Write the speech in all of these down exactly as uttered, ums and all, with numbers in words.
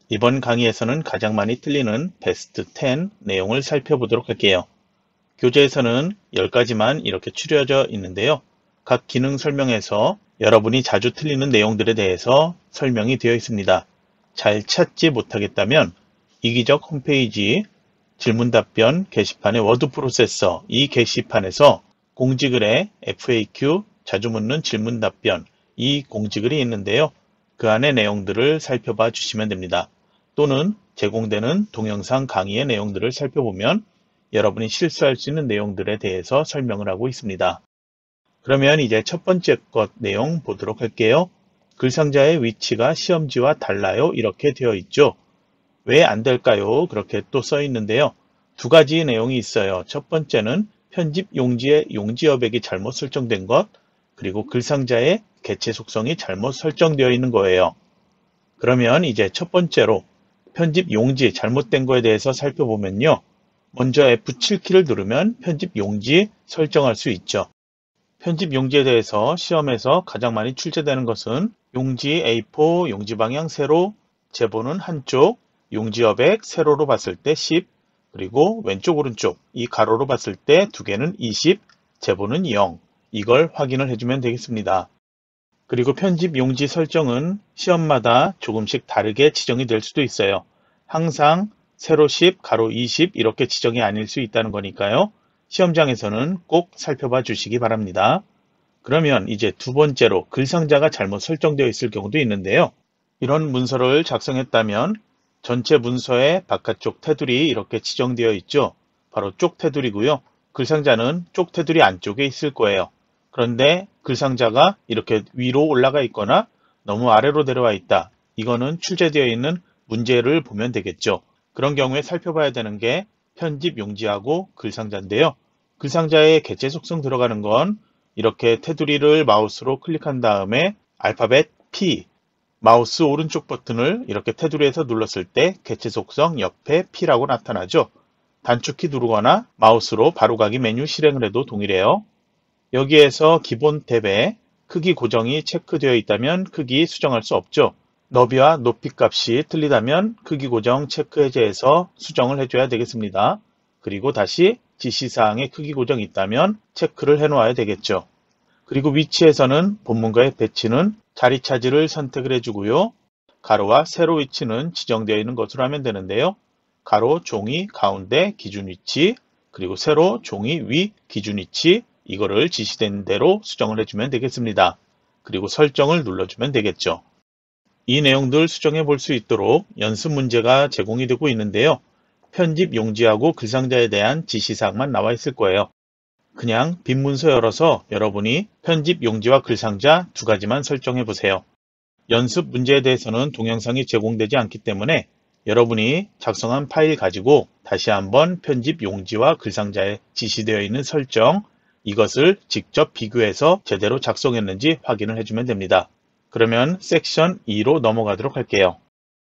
이번 강의에서는 가장 많이 틀리는 베스트 텐 내용을 살펴보도록 할게요. 교재에서는 열 가지만 이렇게 추려져 있는데요. 각 기능 설명에서 여러분이 자주 틀리는 내용들에 대해서 설명이 되어 있습니다. 잘 찾지 못하겠다면 이기적 홈페이지 질문답변 게시판의 워드 프로세서 이 게시판에서 공지글에 에프에이큐 자주 묻는 질문답변 이 공지글이 있는데요. 그 안의 내용들을 살펴봐 주시면 됩니다. 또는 제공되는 동영상 강의의 내용들을 살펴보면 여러분이 실수할 수 있는 내용들에 대해서 설명을 하고 있습니다. 그러면 이제 첫 번째 것 내용 보도록 할게요. 글상자의 위치가 시험지와 달라요. 이렇게 되어 있죠. 왜 안 될까요? 그렇게 또 써 있는데요. 두 가지 내용이 있어요. 첫 번째는 편집 용지의 용지 여백이 잘못 설정된 것, 그리고 글상자의 개체 속성이 잘못 설정되어 있는 거예요. 그러면 이제 첫 번째로 편집 용지 잘못된 거에 대해서 살펴보면요. 먼저 에프 칠 키를 누르면 편집 용지 설정할 수 있죠. 편집 용지에 대해서 시험에서 가장 많이 출제되는 것은 용지 에이 사, 용지 방향 세로, 제보는 한쪽, 용지 여백 세로로 봤을 때 십, 그리고 왼쪽 오른쪽 이 가로로 봤을 때 두 개는 이십, 제보는 영. 이걸 확인을 해주면 되겠습니다. 그리고 편집 용지 설정은 시험마다 조금씩 다르게 지정이 될 수도 있어요. 항상 세로 십, 가로 이십 이렇게 지정이 아닐 수 있다는 거니까요. 시험장에서는 꼭 살펴봐 주시기 바랍니다. 그러면 이제 두 번째로 글상자가 잘못 설정되어 있을 경우도 있는데요. 이런 문서를 작성했다면 전체 문서의 바깥쪽 테두리 이렇게 지정되어 있죠. 바로 쪽 테두리고요. 글상자는 쪽 테두리 안쪽에 있을 거예요. 그런데 글상자가 이렇게 위로 올라가 있거나 너무 아래로 내려와 있다. 이거는 출제되어 있는 문제를 보면 되겠죠. 그런 경우에 살펴봐야 되는 게 편집 용지하고 글상자인데요. 글상자의 개체 속성 들어가는 건 이렇게 테두리를 마우스로 클릭한 다음에 알파벳 P, 마우스 오른쪽 버튼을 이렇게 테두리에서 눌렀을 때 개체 속성 옆에 P라고 나타나죠. 단축키 누르거나 마우스로 바로가기 메뉴 실행을 해도 동일해요. 여기에서 기본 탭에 크기 고정이 체크되어 있다면 크기 수정할 수 없죠. 너비와 높이 값이 틀리다면 크기 고정 체크 해제해서 수정을 해줘야 되겠습니다. 그리고 다시 지시사항에 크기 고정이 있다면 체크를 해놓아야 되겠죠. 그리고 위치에서는 본문과의 배치는 자리 차지를 선택을 해주고요. 가로와 세로 위치는 지정되어 있는 것으로 하면 되는데요. 가로 종이 가운데 기준 위치, 그리고 세로 종이 위 기준 위치, 이거를 지시된 대로 수정을 해주면 되겠습니다. 그리고 설정을 눌러주면 되겠죠. 이 내용들 수정해 볼 수 있도록 연습 문제가 제공이 되고 있는데요. 편집 용지하고 글상자에 대한 지시사항만 나와 있을 거예요. 그냥 빈 문서 열어서 여러분이 편집 용지와 글상자 두 가지만 설정해 보세요. 연습 문제에 대해서는 동영상이 제공되지 않기 때문에 여러분이 작성한 파일 가지고 다시 한번 편집 용지와 글상자에 지시되어 있는 설정, 이것을 직접 비교해서 제대로 작성했는지 확인을 해주면 됩니다. 그러면 섹션 이로 넘어가도록 할게요.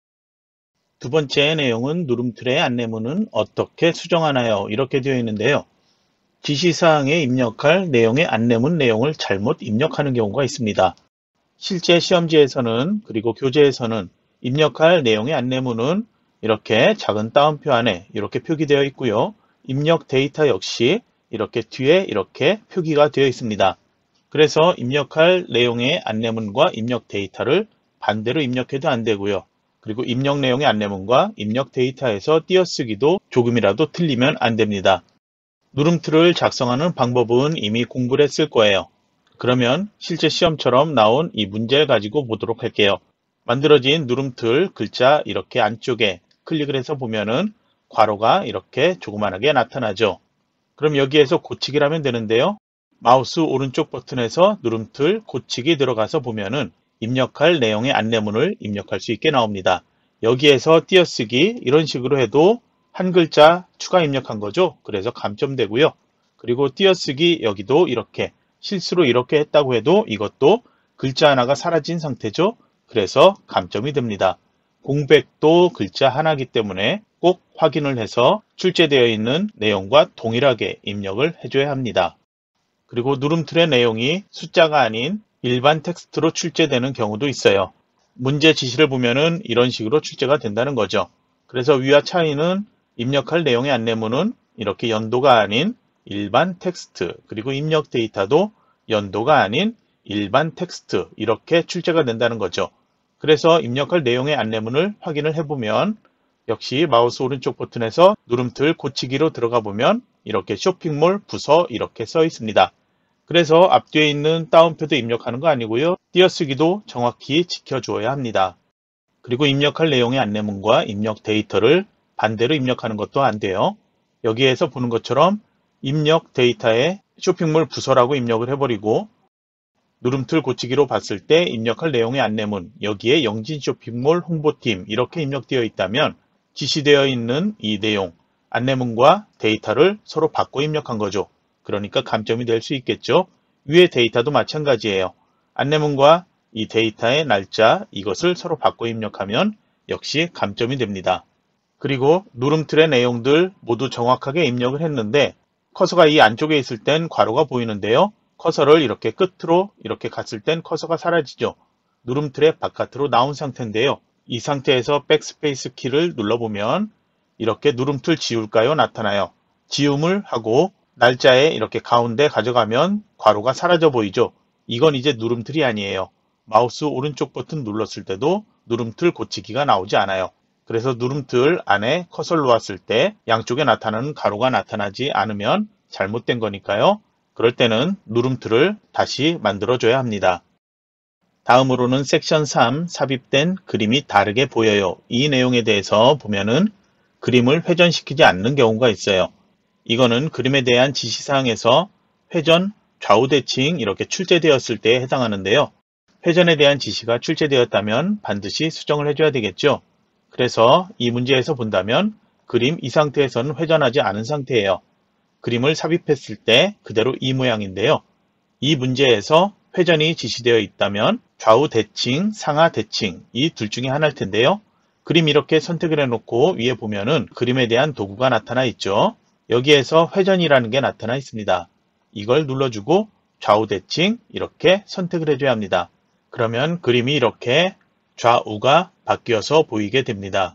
두 번째 내용은 누름틀의 안내문은 어떻게 수정하나요? 이렇게 되어 있는데요. 지시사항에 입력할 내용의 안내문 내용을 잘못 입력하는 경우가 있습니다. 실제 시험지에서는 그리고 교재에서는 입력할 내용의 안내문은 이렇게 작은 따옴표 안에 이렇게 표기되어 있고요. 입력 데이터 역시 이렇게 뒤에 이렇게 표기가 되어 있습니다. 그래서 입력할 내용의 안내문과 입력 데이터를 반대로 입력해도 안 되고요. 그리고 입력 내용의 안내문과 입력 데이터에서 띄어쓰기도 조금이라도 틀리면 안 됩니다. 누름틀을 작성하는 방법은 이미 공부를 했을 거예요. 그러면 실제 시험처럼 나온 이 문제를 가지고 보도록 할게요. 만들어진 누름틀 글자 이렇게 안쪽에 클릭을 해서 보면은 괄호가 이렇게 조그만하게 나타나죠. 그럼 여기에서 고치기를 하면 되는데요. 마우스 오른쪽 버튼에서 누름틀 고치기 들어가서 보면은 입력할 내용의 안내문을 입력할 수 있게 나옵니다. 여기에서 띄어쓰기 이런 식으로 해도 한 글자 추가 입력한 거죠. 그래서 감점되고요. 그리고 띄어쓰기 여기도 이렇게 실수로 이렇게 했다고 해도 이것도 글자 하나가 사라진 상태죠. 그래서 감점이 됩니다. 공백도 글자 하나이기 때문에 꼭 확인을 해서 출제되어 있는 내용과 동일하게 입력을 해줘야 합니다. 그리고 누름틀의 내용이 숫자가 아닌 일반 텍스트로 출제되는 경우도 있어요. 문제 지시를 보면은 이런 식으로 출제가 된다는 거죠. 그래서 위와 차이는 입력할 내용의 안내문은 이렇게 연도가 아닌 일반 텍스트, 그리고 입력 데이터도 연도가 아닌 일반 텍스트, 이렇게 출제가 된다는 거죠. 그래서 입력할 내용의 안내문을 확인을 해보면 역시 마우스 오른쪽 버튼에서 누름틀 고치기로 들어가 보면 이렇게 쇼핑몰 부서 이렇게 써 있습니다. 그래서 앞뒤에 있는 따옴표도 입력하는 거 아니고요. 띄어쓰기도 정확히 지켜주어야 합니다. 그리고 입력할 내용의 안내문과 입력 데이터를 반대로 입력하는 것도 안 돼요. 여기에서 보는 것처럼 입력 데이터에 쇼핑몰 부서라고 입력을 해버리고 누름틀 고치기로 봤을 때 입력할 내용의 안내문, 여기에 영진 쇼핑몰 홍보팀 이렇게 입력되어 있다면 지시되어 있는 이 내용, 안내문과 데이터를 서로 바꿔 입력한 거죠. 그러니까 감점이 될 수 있겠죠. 위의 데이터도 마찬가지예요. 안내문과 이 데이터의 날짜, 이것을 서로 바꿔 입력하면 역시 감점이 됩니다. 그리고 누름틀의 내용들 모두 정확하게 입력을 했는데 커서가 이 안쪽에 있을 땐 괄호가 보이는데요. 커서를 이렇게 끝으로 이렇게 갔을 땐 커서가 사라지죠. 누름틀의 바깥으로 나온 상태인데요. 이 상태에서 백스페이스 키를 눌러보면 이렇게 누름틀 지울까요? 나타나요. 지움을 하고 날짜에 이렇게 가운데 가져가면 괄호가 사라져 보이죠. 이건 이제 누름틀이 아니에요. 마우스 오른쪽 버튼 눌렀을 때도 누름틀 고치기가 나오지 않아요. 그래서 누름틀 안에 커서를 놓았을 때 양쪽에 나타나는 가로가 나타나지 않으면 잘못된 거니까요. 그럴 때는 누름틀을 다시 만들어줘야 합니다. 다음으로는 섹션 삼, 삽입된 그림이 다르게 보여요. 이 내용에 대해서 보면은 그림을 회전시키지 않는 경우가 있어요. 이거는 그림에 대한 지시사항에서 회전, 좌우 대칭 이렇게 출제되었을 때에 해당하는데요. 회전에 대한 지시가 출제되었다면 반드시 수정을 해줘야 되겠죠. 그래서 이 문제에서 본다면 그림 이 상태에서는 회전하지 않은 상태예요. 그림을 삽입했을 때 그대로 이 모양인데요. 이 문제에서 회전이 지시되어 있다면 좌우 대칭, 상하 대칭 이 둘 중에 하나일 텐데요. 그림 이렇게 선택을 해놓고 위에 보면은 그림에 대한 도구가 나타나 있죠. 여기에서 회전이라는 게 나타나 있습니다. 이걸 눌러주고 좌우 대칭 이렇게 선택을 해줘야 합니다. 그러면 그림이 이렇게 좌우가 바뀌어서 보이게 됩니다.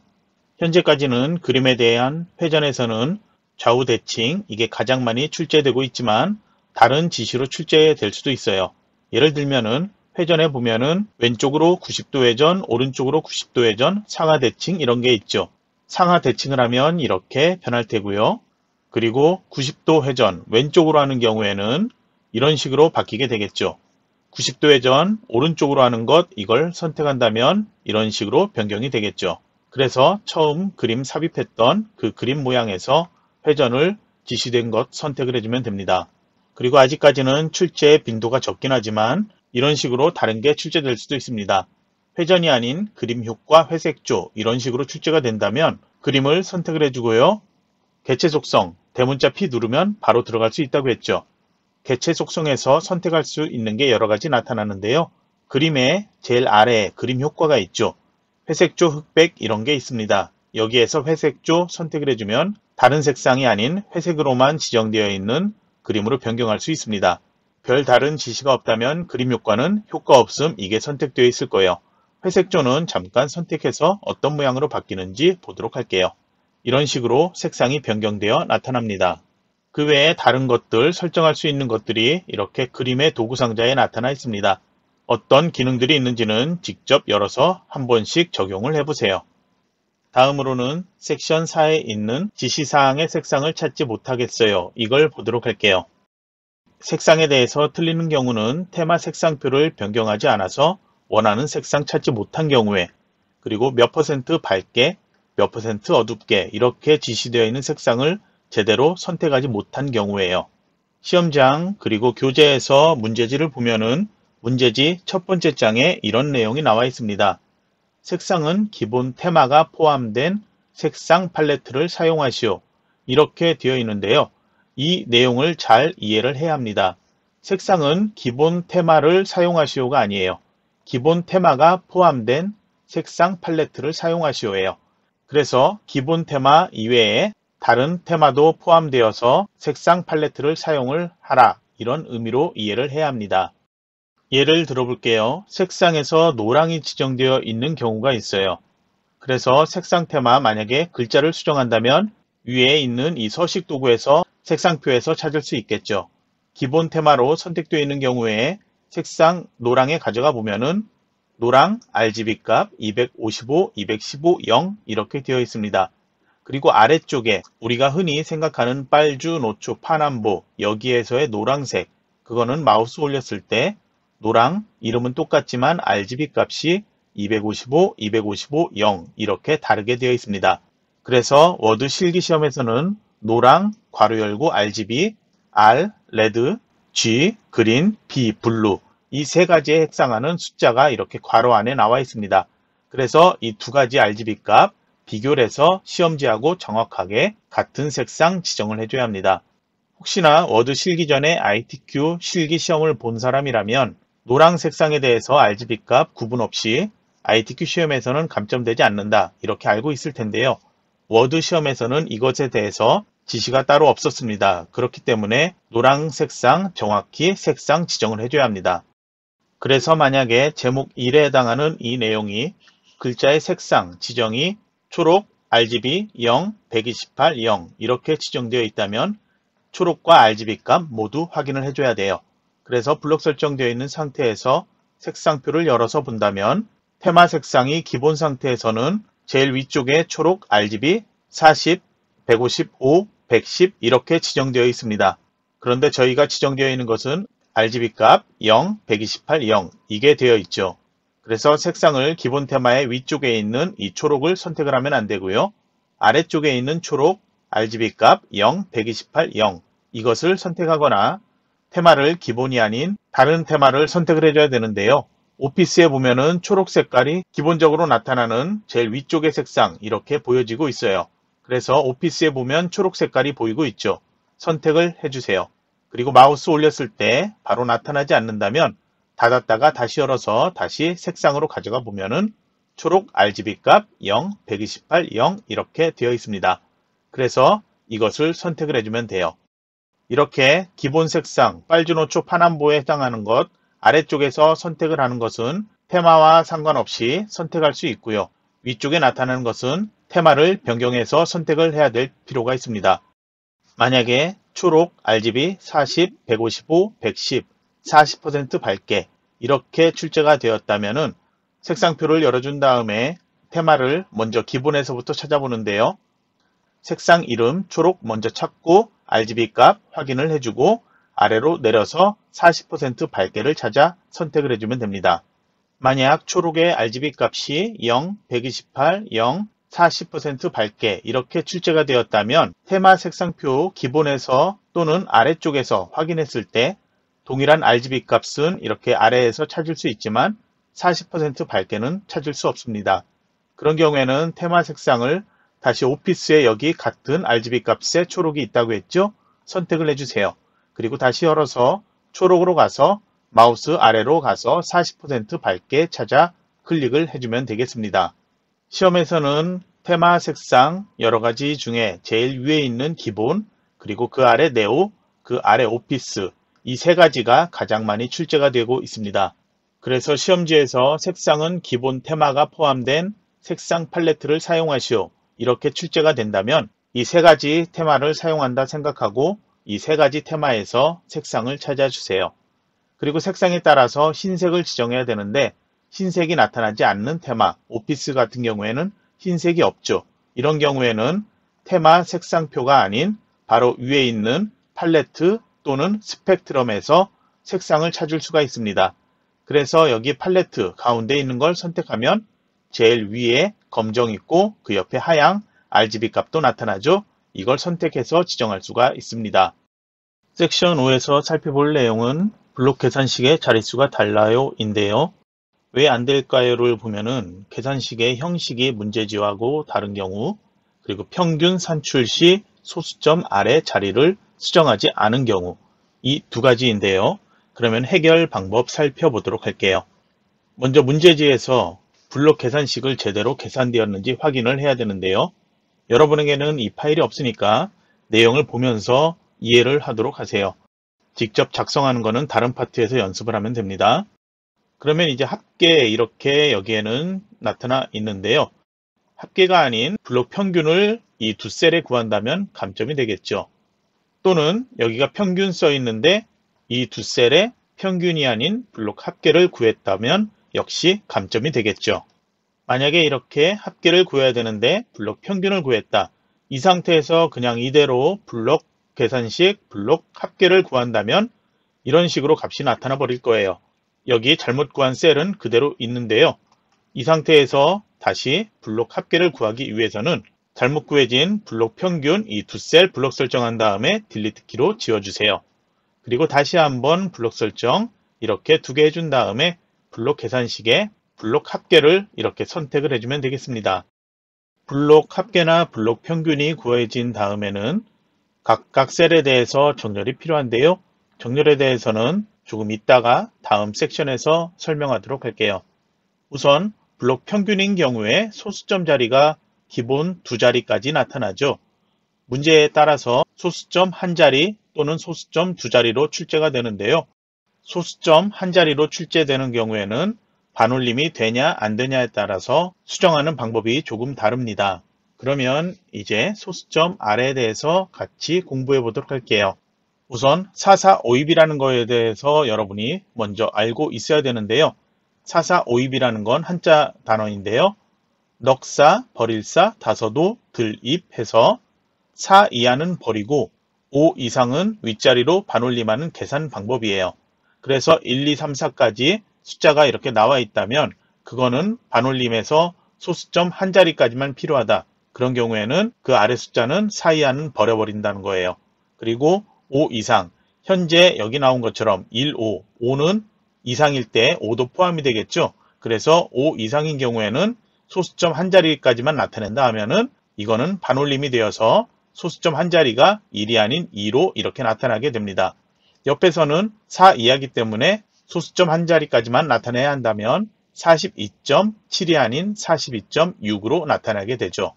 현재까지는 그림에 대한 회전에서는 좌우 대칭 이게 가장 많이 출제되고 있지만 다른 지시로 출제될 수도 있어요. 예를 들면은 회전에 보면은 왼쪽으로 구십 도 회전, 오른쪽으로 구십 도 회전, 상하 대칭 이런 게 있죠. 상하 대칭을 하면 이렇게 변할 테고요. 그리고 구십 도 회전, 왼쪽으로 하는 경우에는 이런 식으로 바뀌게 되겠죠. 구십 도 회전, 오른쪽으로 하는 것 이걸 선택한다면 이런 식으로 변경이 되겠죠. 그래서 처음 그림 삽입했던 그 그림 모양에서 회전을 지시된 것 선택을 해주면 됩니다. 그리고 아직까지는 출제의 빈도가 적긴 하지만 이런 식으로 다른 게 출제될 수도 있습니다. 회전이 아닌 그림 효과 회색조 이런 식으로 출제가 된다면 그림을 선택을 해주고요. 개체 속성, 대문자 P 누르면 바로 들어갈 수 있다고 했죠. 개체 속성에서 선택할 수 있는 게 여러 가지 나타나는데요. 그림의 제일 아래에 그림 효과가 있죠. 회색조, 흑백 이런 게 있습니다. 여기에서 회색조 선택을 해주면 다른 색상이 아닌 회색으로만 지정되어 있는 그림으로 변경할 수 있습니다. 별 다른 지시가 없다면 그림 효과는 효과 없음 이게 선택되어 있을 거예요. 회색조는 잠깐 선택해서 어떤 모양으로 바뀌는지 보도록 할게요. 이런 식으로 색상이 변경되어 나타납니다. 그 외에 다른 것들 설정할 수 있는 것들이 이렇게 그림의 도구 상자에 나타나 있습니다. 어떤 기능들이 있는지는 직접 열어서 한 번씩 적용을 해보세요. 다음으로는 섹션 사에 있는 지시사항의 색상을 찾지 못하겠어요. 이걸 보도록 할게요. 색상에 대해서 틀리는 경우는 테마 색상표를 변경하지 않아서 원하는 색상 찾지 못한 경우에 그리고 몇 퍼센트 밝게 몇 퍼센트 어둡게 이렇게 지시되어 있는 색상을 제대로 선택하지 못한 경우에요. 시험장 그리고 교재에서 문제지를 보면은 문제지 첫 번째 장에 이런 내용이 나와 있습니다. 색상은 기본 테마가 포함된 색상 팔레트를 사용하시오. 이렇게 되어 있는데요. 이 내용을 잘 이해를 해야 합니다. 색상은 기본 테마를 사용하시오가 아니에요. 기본 테마가 포함된 색상 팔레트를 사용하시오예요. 그래서 기본 테마 이외에 다른 테마도 포함되어서 색상 팔레트를 사용을 하라 이런 의미로 이해를 해야 합니다. 예를 들어볼게요. 색상에서 노랑이 지정되어 있는 경우가 있어요. 그래서 색상 테마 만약에 글자를 수정한다면 위에 있는 이 서식 도구에서 색상표에서 찾을 수 있겠죠. 기본 테마로 선택되어 있는 경우에 색상 노랑에 가져가 보면은 노랑 알지비 값 이백오십오, 이백십오, 영 이렇게 되어 있습니다. 그리고 아래쪽에 우리가 흔히 생각하는 빨주, 노초, 파남보 여기에서의 노란색 그거는 마우스 올렸을 때 노랑 이름은 똑같지만 알지비 값이 이백오십오, 이백오십오, 영 이렇게 다르게 되어 있습니다. 그래서 워드 실기시험에서는 노랑, 괄호 열고 알지비, R, 레드, G, 그린, B, 블루 이 세 가지에 해당하는 숫자가 이렇게 괄호 안에 나와 있습니다. 그래서 이 두 가지 알지비 값 비교를 해서 시험지하고 정확하게 같은 색상 지정을 해줘야 합니다. 혹시나 워드 실기 전에 아이티큐 실기 시험을 본 사람이라면 노랑 색상에 대해서 알지비 값 구분 없이 아이티큐 시험에서는 감점되지 않는다 이렇게 알고 있을 텐데요. 워드 시험에서는 이것에 대해서 지시가 따로 없었습니다. 그렇기 때문에 노랑 색상 정확히 색상 지정을 해줘야 합니다. 그래서 만약에 제목 일에 해당하는 이 내용이 글자의 색상 지정이 초록, 알지비 영, 백이십팔, 영 이렇게 지정되어 있다면 초록과 알지비 값 모두 확인을 해줘야 돼요. 그래서 블록 설정되어 있는 상태에서 색상표를 열어서 본다면 테마 색상이 기본 상태에서는 제일 위쪽에 초록 알지비 사십, 백오십오, 백십 이렇게 지정되어 있습니다. 그런데 저희가 지정되어 있는 것은 알지비 값 영, 백이십팔, 영 이게 되어 있죠. 그래서 색상을 기본 테마의 위쪽에 있는 이 초록을 선택을 하면 안 되고요. 아래쪽에 있는 초록 알지비 값 영, 백이십팔, 영 이것을 선택하거나 테마를 기본이 아닌 다른 테마를 선택을 해줘야 되는데요. 오피스에 보면은 초록 색깔이 기본적으로 나타나는 제일 위쪽의 색상 이렇게 보여지고 있어요. 그래서 오피스에 보면 초록 색깔이 보이고 있죠. 선택을 해주세요. 그리고 마우스 올렸을 때 바로 나타나지 않는다면 닫았다가 다시 열어서 다시 색상으로 가져가 보면은 초록 알지비 값 영, 백이십팔, 영 이렇게 되어 있습니다. 그래서 이것을 선택을 해주면 돼요. 이렇게 기본 색상 빨주노초 파남보에 해당하는 것 아래쪽에서 선택을 하는 것은 테마와 상관없이 선택할 수 있고요. 위쪽에 나타나는 것은 테마를 변경해서 선택을 해야 될 필요가 있습니다. 만약에 초록 알지비 사십, 백오십오, 백십 사십 퍼센트 밝게 이렇게 출제가 되었다면 색상표를 열어준 다음에 테마를 먼저 기본에서부터 찾아보는데요. 색상 이름 초록 먼저 찾고 알지비 값 확인을 해주고 아래로 내려서 사십 퍼센트 밝게를 찾아 선택을 해주면 됩니다. 만약 초록의 알지비 값이 영, 백이십팔, 영, 사십 퍼센트 밝게 이렇게 출제가 되었다면 테마 색상표 기본에서 또는 아래쪽에서 확인했을 때 동일한 알지비 값은 이렇게 아래에서 찾을 수 있지만 사십 퍼센트 밝게는 찾을 수 없습니다. 그런 경우에는 테마 색상을 다시 오피스에 여기 같은 알지비 값의 초록이 있다고 했죠? 선택을 해주세요. 그리고 다시 열어서 초록으로 가서 마우스 아래로 가서 사십 퍼센트 밝게 찾아 클릭을 해주면 되겠습니다. 시험에서는 테마 색상 여러 가지 중에 제일 위에 있는 기본 그리고 그 아래 네오, 그 아래 오피스 이 세 가지가 가장 많이 출제가 되고 있습니다. 그래서 시험지에서 색상은 기본 테마가 포함된 색상 팔레트를 사용하시오 이렇게 출제가 된다면 이 세 가지 테마를 사용한다 생각하고 이 세 가지 테마에서 색상을 찾아주세요. 그리고 색상에 따라서 흰색을 지정해야 되는데 흰색이 나타나지 않는 테마, 오피스 같은 경우에는 흰색이 없죠. 이런 경우에는 테마 색상표가 아닌 바로 위에 있는 팔레트 또는 스펙트럼에서 색상을 찾을 수가 있습니다. 그래서 여기 팔레트 가운데 있는 걸 선택하면 제일 위에 검정 있고 그 옆에 하양 알지비 값도 나타나죠. 이걸 선택해서 지정할 수가 있습니다. 섹션 오에서 살펴볼 내용은 블록 계산식의 자릿수가 달라요 인데요. 왜 안 될까요를 보면은 계산식의 형식이 문제지하고 다른 경우 그리고 평균 산출 시 소수점 아래 자리를 수정하지 않은 경우 이 두 가지인데요. 그러면 해결 방법 살펴보도록 할게요. 먼저 문제지에서 블록 계산식을 제대로 계산되었는지 확인을 해야 되는데요. 여러분에게는 이 파일이 없으니까 내용을 보면서 이해를 하도록 하세요. 직접 작성하는 것은 다른 파트에서 연습을 하면 됩니다. 그러면 이제 합계 이렇게 여기에는 나타나 있는데요. 합계가 아닌 블록 평균을 이 두 셀에 구한다면 감점이 되겠죠. 또는 여기가 평균 써 있는데 이 두 셀에 평균이 아닌 블록 합계를 구했다면 역시 감점이 되겠죠. 만약에 이렇게 합계를 구해야 되는데 블록 평균을 구했다. 이 상태에서 그냥 이대로 블록 계산식 블록 합계를 구한다면 이런 식으로 값이 나타나 버릴 거예요. 여기 잘못 구한 셀은 그대로 있는데요. 이 상태에서 다시 블록 합계를 구하기 위해서는 잘못 구해진 블록 평균 이 두 셀 블록 설정한 다음에 딜리트 키로 지워주세요. 그리고 다시 한번 블록 설정 이렇게 두 개 해준 다음에 블록 계산식에 블록 합계를 이렇게 선택을 해주면 되겠습니다. 블록 합계나 블록 평균이 구해진 다음에는 각각 셀에 대해서 정렬이 필요한데요. 정렬에 대해서는 조금 이따가 다음 섹션에서 설명하도록 할게요. 우선 블록 평균인 경우에 소수점 자리가 기본 두 자리까지 나타나죠. 문제에 따라서 소수점 한 자리 또는 소수점 두 자리로 출제가 되는데요. 소수점 한 자리로 출제되는 경우에는 반올림이 되냐 안 되냐에 따라서 수정하는 방법이 조금 다릅니다. 그러면 이제 소수점 R에 대해서 같이 공부해 보도록 할게요. 우선 사사오입이라는 거에 대해서 여러분이 먼저 알고 있어야 되는데요. 사사오입이라는 건 한자 단어인데요. 넉사, 버릴사, 다서도, 들입 해서 사 이하는 버리고 오 이상은 윗자리로 반올림하는 계산 방법이에요. 그래서 일, 이, 삼, 사까지 숫자가 이렇게 나와 있다면 그거는 반올림에서 소수점 한 자리까지만 필요하다. 그런 경우에는 그 아래 숫자는 사 이하는 버려버린다는 거예요. 그리고 오 이상, 현재 여기 나온 것처럼 일, 오, 오는 이상일 때 오도 포함이 되겠죠. 그래서 오 이상인 경우에는 소수점 한 자리까지만 나타낸다 하면은 이거는 반올림이 되어서 소수점 한 자리가 일이 아닌 이로 이렇게 나타나게 됩니다. 옆에서는 사 이하이기 때문에 소수점 한 자리까지만 나타내야 한다면 사십이 점 칠이 아닌 사십이 점 육으로 나타나게 되죠.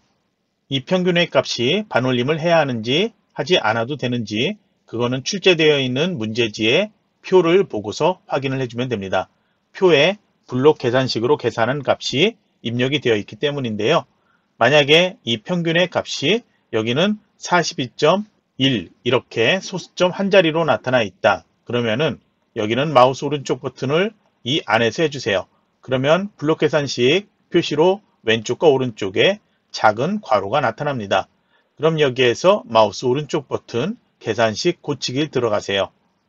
이 평균의 값이 반올림을 해야 하는지 하지 않아도 되는지 그거는 출제되어 있는 문제지에 표를 보고서 확인을 해주면 됩니다. 표에 블록 계산식으로 계산한 값이 입력이 되어 있기 때문인데요. 만약에 이 평균의 값이 여기는 사십이 점 일 이렇게 소수점 한 자리로 나타나 있다. 그러면은 여기는 마우스 오른쪽 버튼을 이 안에서 해주세요. 그러면 블록 계산식 표시로 왼쪽과 오른쪽에 작은 괄호가 나타납니다. 그럼 여기에서 마우스 오른쪽 버튼 계산식 고치기 들어가세요.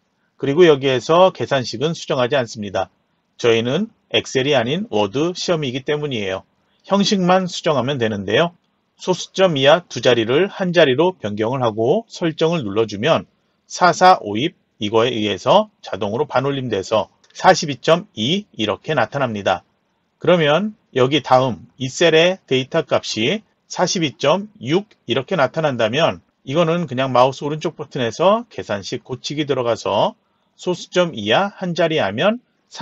그리고 여기에서 계산식은 수정하지 않습니다. 저희는 엑셀이 아닌 워드 시험이기 때문이에요. 형식만 수정하면 되는데요. 소수점 이하 두 자리를 한 자리로 변경을 하고 설정을 눌러주면 사사오입 이거에 의해서 자동으로 반올림돼서 사십이 점 이 이렇게 나타납니다. 그러면 여기 다음 이 셀의 데이터 값이 사십이 점 육 이렇게 나타난다면 이거는 그냥 마우스 오른쪽 버튼에서 계산식 고치기 들어가서 소수점 이하 한 자리 하면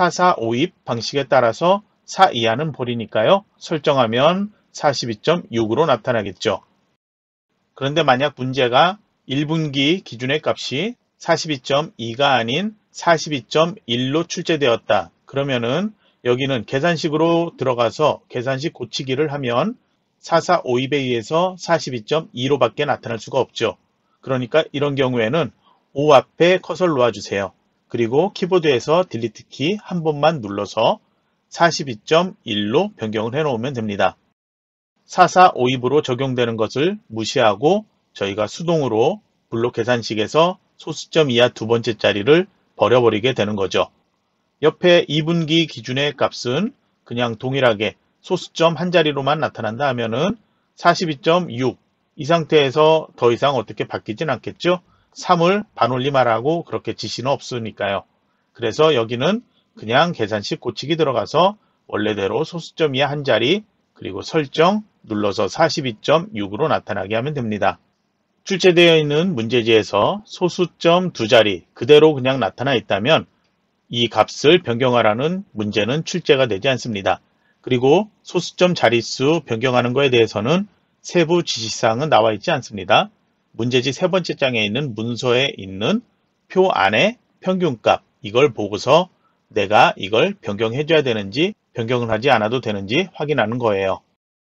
사사오입 방식에 따라서 사 이하는 버리니까요. 설정하면 사십이 점 육으로 나타나겠죠. 그런데 만약 문제가 일 분기 기준의 값이 사십이 점 이가 아닌 사십이 점 일로 출제되었다. 그러면은 여기는 계산식으로 들어가서 계산식 고치기를 하면 사사오입에 의해서 사십이 점 이로 밖에 나타날 수가 없죠. 그러니까 이런 경우에는 오 앞에 커서를 놓아주세요. 그리고 키보드에서 딜리트 키 한 번만 눌러서 사십이 점 일로 변경을 해 놓으면 됩니다. 사사오입으로 적용되는 것을 무시하고 저희가 수동으로 블록 계산식에서 소수점 이하 두 번째 자리를 버려버리게 되는 거죠. 옆에 이 분기 기준의 값은 그냥 동일하게 소수점 한 자리로만 나타난다 하면은 사십이 점 육 이 상태에서 더 이상 어떻게 바뀌진 않겠죠. 삼을 반올림하라고 그렇게 지시는 없으니까요. 그래서 여기는 그냥 계산식 고치기 들어가서 원래대로 소수점 이하 한 자리 그리고 설정 눌러서 사십이 점 육으로 나타나게 하면 됩니다. 출제되어 있는 문제지에서 소수점 두 자리 그대로 그냥 나타나 있다면 이 값을 변경하라는 문제는 출제가 되지 않습니다. 그리고 소수점 자릿수 변경하는 것에 대해서는 세부 지시사항은 나와 있지 않습니다. 문제지 세 번째 장에 있는 문서에 있는 표 안에 평균값 이걸 보고서 내가 이걸 변경해 줘야 되는지 변경을 하지 않아도 되는지 확인하는 거예요.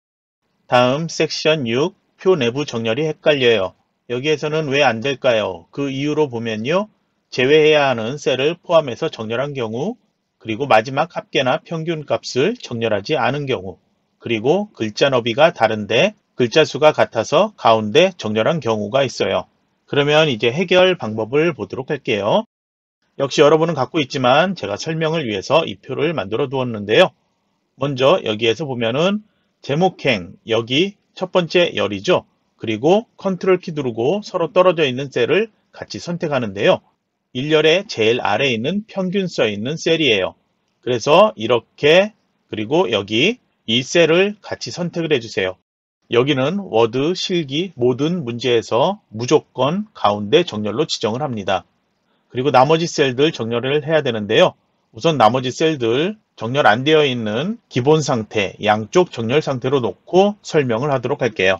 다음 섹션 육, 표 내부 정렬이 헷갈려요. 여기에서는 왜 안 될까요? 그 이유로 보면요. 제외해야 하는 셀을 포함해서 정렬한 경우, 그리고 마지막 합계나 평균 값을 정렬하지 않은 경우, 그리고 글자 너비가 다른데 글자 수가 같아서 가운데 정렬한 경우가 있어요. 그러면 이제 해결 방법을 보도록 할게요. 역시 여러분은 갖고 있지만 제가 설명을 위해서 이 표를 만들어 두었는데요. 먼저 여기에서 보면은 제목행, 여기 첫 번째 열이죠. 그리고 컨트롤 키 누르고 서로 떨어져 있는 셀을 같이 선택하는데요. 일열의 제일 아래에 있는 평균 써 있는 셀이에요. 그래서 이렇게, 그리고 여기 이 셀을 같이 선택을 해주세요. 여기는 워드, 실기, 모든 문제에서 무조건 가운데 정렬로 지정을 합니다. 그리고 나머지 셀들 정렬을 해야 되는데요. 우선 나머지 셀들 정렬 안 되어 있는 기본 상태, 양쪽 정렬 상태로 놓고 설명을 하도록 할게요.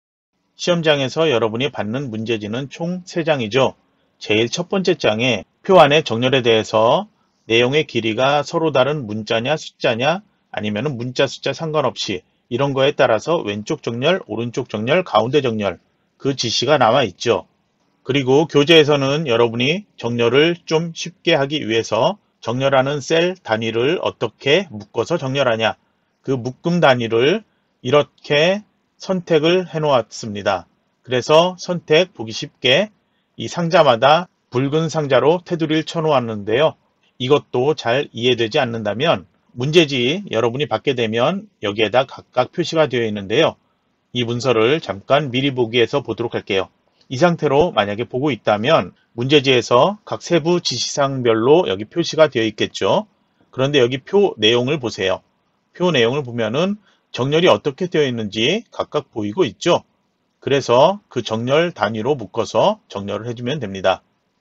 시험장에서 여러분이 받는 문제지는 총 세 장이죠. 제일 첫 번째 장에 표 안의 정렬에 대해서 내용의 길이가 서로 다른 문자냐 숫자냐 아니면 문자 숫자 상관없이 이런 거에 따라서 왼쪽 정렬, 오른쪽 정렬, 가운데 정렬 그 지시가 나와 있죠. 그리고 교재에서는 여러분이 정렬을 좀 쉽게 하기 위해서 정렬하는 셀 단위를 어떻게 묶어서 정렬하냐, 그 묶음 단위를 이렇게 선택을 해 놓았습니다. 그래서 선택 보기 쉽게 이 상자마다 붉은 상자로 테두리를 쳐 놓았는데요. 이것도 잘 이해되지 않는다면 문제지 여러분이 받게 되면 여기에다 각각 표시가 되어 있는데요. 이 문서를 잠깐 미리 보기에서 보도록 할게요. 이 상태로 만약에 보고 있다면 문제지에서 각 세부 지시사항별로 여기 표시가 되어 있겠죠. 그런데 여기 표 내용을 보세요. 표 내용을 보면은 정렬이 어떻게 되어 있는지 각각 보이고 있죠. 그래서 그 정렬 단위로 묶어서 정렬을 해주면 됩니다.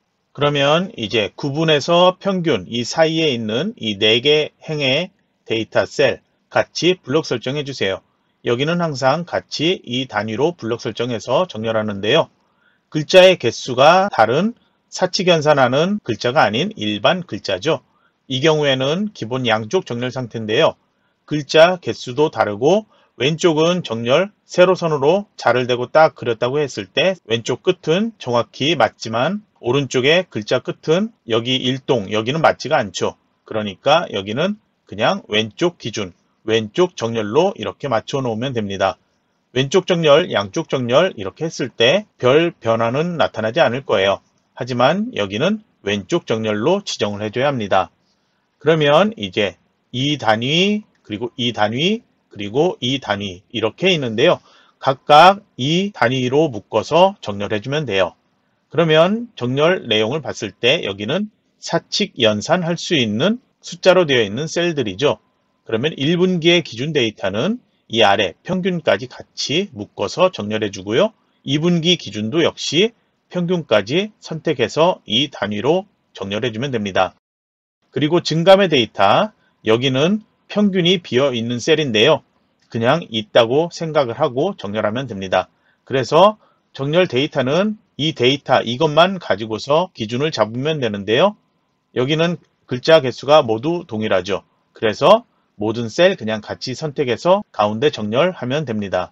그러면 이제 구분에서 평균 이 사이에 있는 이 네 개 행의 데이터 셀 같이 블록 설정해 주세요. 여기는 항상 같이 이 단위로 블록 설정해서 정렬하는데요. 글자의 개수가 다른 사칙 연산하는 글자가 아닌 일반 글자죠. 이 경우에는 기본 양쪽 정렬 상태인데요. 글자 개수도 다르고 왼쪽은 정렬 세로선으로 자를 대고 딱 그렸다고 했을 때 왼쪽 끝은 정확히 맞지만 오른쪽의 글자 끝은 여기 일동, 여기는 맞지가 않죠. 그러니까 여기는 그냥 왼쪽 기준, 왼쪽 정렬로 이렇게 맞춰 놓으면 됩니다. 왼쪽 정렬, 양쪽 정렬 이렇게 했을 때 별 변화는 나타나지 않을 거예요. 하지만 여기는 왼쪽 정렬로 지정을 해줘야 합니다. 그러면 이제 이 단위, 그리고 이 단위, 그리고 이 단위 이렇게 있는데요. 각각 이 단위로 묶어서 정렬해주면 돼요. 그러면 정렬 내용을 봤을 때 여기는 사칙 연산할 수 있는 숫자로 되어 있는 셀들이죠. 그러면 일 분기의 기준 데이터는 이 아래 평균까지 같이 묶어서 정렬해 주고요. 이 분기 기준도 역시 평균까지 선택해서 이 단위로 정렬해 주면 됩니다. 그리고 증감의 데이터, 여기는 평균이 비어 있는 셀인데요. 그냥 있다고 생각을 하고 정렬하면 됩니다. 그래서 정렬 데이터는 이 데이터 이것만 가지고서 기준을 잡으면 되는데요. 여기는 글자 개수가 모두 동일하죠. 그래서 모든 셀 그냥 같이 선택해서 가운데 정렬하면 됩니다.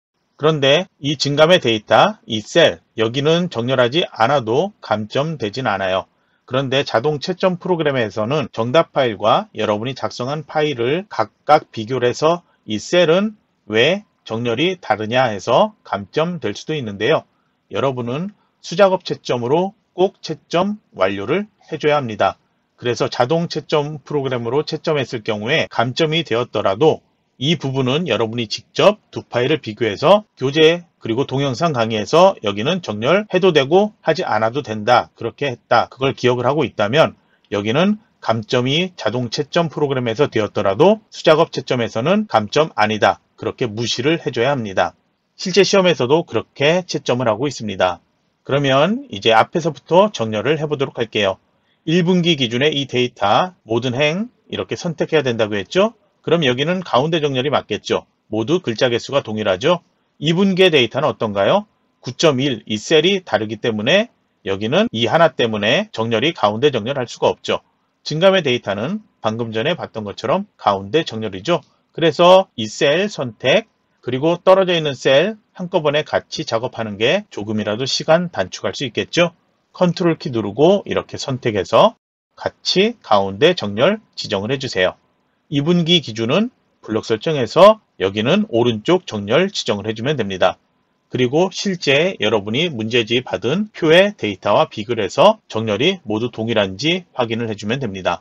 그런데 이 증감의 데이터, 이 셀, 여기는 정렬하지 않아도 감점되진 않아요. 그런데 자동 채점 프로그램에서는 정답 파일과 여러분이 작성한 파일을 각각 비교를 해서 이 셀은 왜 정렬이 다르냐 해서 감점될 수도 있는데요. 여러분은 수작업 채점으로 꼭 채점 완료를 해줘야 합니다. 그래서 자동 채점 프로그램으로 채점했을 경우에 감점이 되었더라도 이 부분은 여러분이 직접 두 파일을 비교해서 교재 그리고 동영상 강의에서 여기는 정렬해도 되고 하지 않아도 된다. 그렇게 했다. 그걸 기억을 하고 있다면 여기는 감점이 자동 채점 프로그램에서 되었더라도 수작업 채점에서는 감점 아니다. 그렇게 무시를 해줘야 합니다. 실제 시험에서도 그렇게 채점을 하고 있습니다. 그러면 이제 앞에서부터 정렬을 해보도록 할게요. 일 분기 기준의 이 데이터 모든 행 이렇게 선택해야 된다고 했죠. 그럼 여기는 가운데 정렬이 맞겠죠. 모두 글자 개수가 동일하죠. 이 분기의 데이터는 어떤가요? 구 점 일 이 셀이 다르기 때문에 여기는 이 하나 때문에 정렬이 가운데 정렬할 수가 없죠. 증감의 데이터는 방금 전에 봤던 것처럼 가운데 정렬이죠. 그래서 이 셀 선택, 그리고 떨어져 있는 셀 한꺼번에 같이 작업하는 게 조금이라도 시간 단축할 수 있겠죠. 컨트롤 키 누르고 이렇게 선택해서 같이 가운데 정렬 지정을 해주세요. 이 분기 기준은 블록 설정에서 여기는 오른쪽 정렬 지정을 해주면 됩니다. 그리고 실제 여러분이 문제지 받은 표의 데이터와 비교해서 정렬이 모두 동일한지 확인을 해주면 됩니다.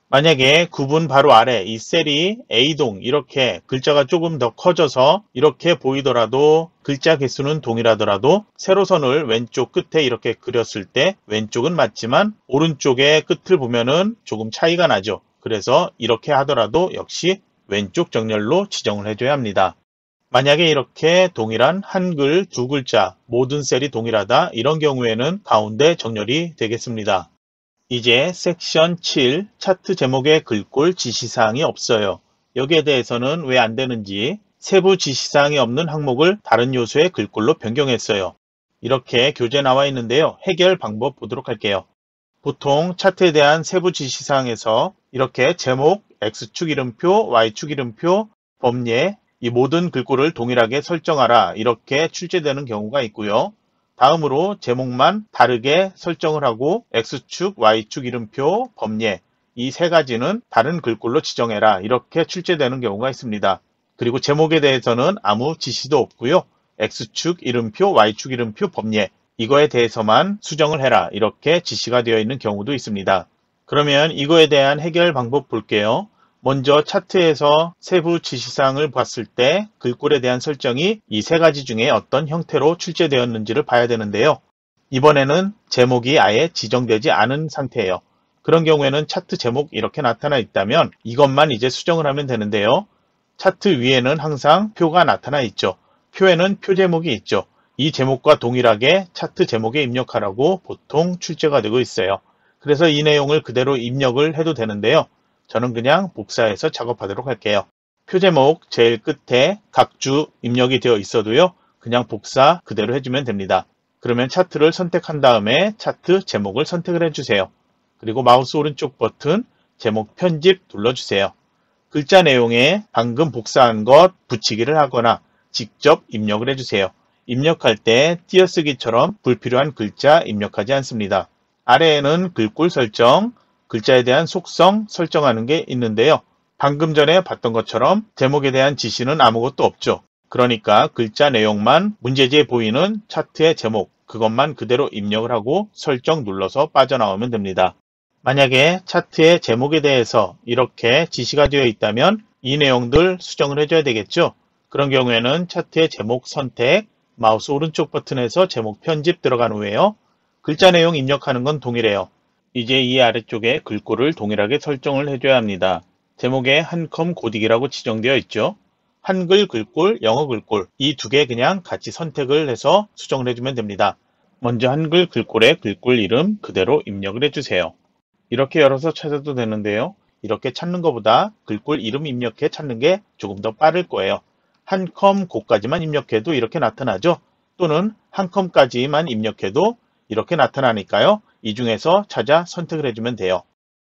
만약에 구분 바로 아래 이 셀이 A동 이렇게 글자가 조금 더 커져서 이렇게 보이더라도 글자 개수는 동일하더라도 세로선을 왼쪽 끝에 이렇게 그렸을 때 왼쪽은 맞지만 오른쪽의 끝을 보면은 조금 차이가 나죠. 그래서 이렇게 하더라도 역시 왼쪽 정렬로 지정을 해줘야 합니다. 만약에 이렇게 동일한 한글 두 글자 모든 셀이 동일하다 이런 경우에는 가운데 정렬이 되겠습니다. 이제 섹션 칠 차트 제목의 글꼴 지시사항이 없어요. 여기에 대해서는 왜 안 되는지 세부 지시사항이 없는 항목을 다른 요소의 글꼴로 변경했어요. 이렇게 교재 나와 있는데요. 해결 방법 보도록 할게요. 보통 차트에 대한 세부 지시사항에서 이렇게 제목, X축 이름표, Y축 이름표, 범례 이 모든 글꼴을 동일하게 설정하라 이렇게 출제되는 경우가 있고요. 다음으로 제목만 다르게 설정을 하고 X축, Y축 이름표, 범례 이 세 가지는 다른 글꼴로 지정해라 이렇게 출제되는 경우가 있습니다. 그리고 제목에 대해서는 아무 지시도 없고요. X축 이름표, Y축 이름표, 범례 이거에 대해서만 수정을 해라 이렇게 지시가 되어 있는 경우도 있습니다. 그러면 이거에 대한 해결 방법 볼게요. 먼저 차트에서 세부 지시사항을 봤을 때 글꼴에 대한 설정이 이 세 가지 중에 어떤 형태로 출제되었는지를 봐야 되는데요. 이번에는 제목이 아예 지정되지 않은 상태예요. 그런 경우에는 차트 제목 이렇게 나타나 있다면 이것만 이제 수정을 하면 되는데요. 차트 위에는 항상 표가 나타나 있죠. 표에는 표 제목이 있죠. 이 제목과 동일하게 차트 제목에 입력하라고 보통 출제가 되고 있어요. 그래서 이 내용을 그대로 입력을 해도 되는데요. 저는 그냥 복사해서 작업하도록 할게요. 표 제목 제일 끝에 각 주 입력이 되어 있어도요. 그냥 복사 그대로 해주면 됩니다. 그러면 차트를 선택한 다음에 차트 제목을 선택을 해주세요. 그리고 마우스 오른쪽 버튼 제목 편집 눌러주세요. 글자 내용에 방금 복사한 것 붙이기를 하거나 직접 입력을 해주세요. 입력할 때 띄어쓰기처럼 불필요한 글자 입력하지 않습니다. 아래에는 글꼴 설정, 글자에 대한 속성 설정하는 게 있는데요. 방금 전에 봤던 것처럼 제목에 대한 지시는 아무것도 없죠. 그러니까 글자 내용만 문제지에 보이는 차트의 제목 그것만 그대로 입력을 하고 설정 눌러서 빠져나오면 됩니다. 만약에 차트의 제목에 대해서 이렇게 지시가 되어 있다면 이 내용들 수정을 해줘야 되겠죠. 그런 경우에는 차트의 제목 선택, 마우스 오른쪽 버튼에서 제목 편집 들어간 후에요. 글자 내용 입력하는 건 동일해요. 이제 이 아래쪽에 글꼴을 동일하게 설정을 해줘야 합니다. 제목에 한컴 고딕이라고 지정되어 있죠. 한글 글꼴, 영어 글꼴 이 두 개 그냥 같이 선택을 해서 수정을 해주면 됩니다. 먼저 한글 글꼴의 글꼴 이름 그대로 입력을 해주세요. 이렇게 열어서 찾아도 되는데요. 이렇게 찾는 것보다 글꼴 이름 입력해 찾는 게 조금 더 빠를 거예요. 한컴 고까지만 입력해도 이렇게 나타나죠. 또는 한컴까지만 입력해도 이렇게 나타나니까요. 이 중에서 찾아 선택을 해주면 돼요.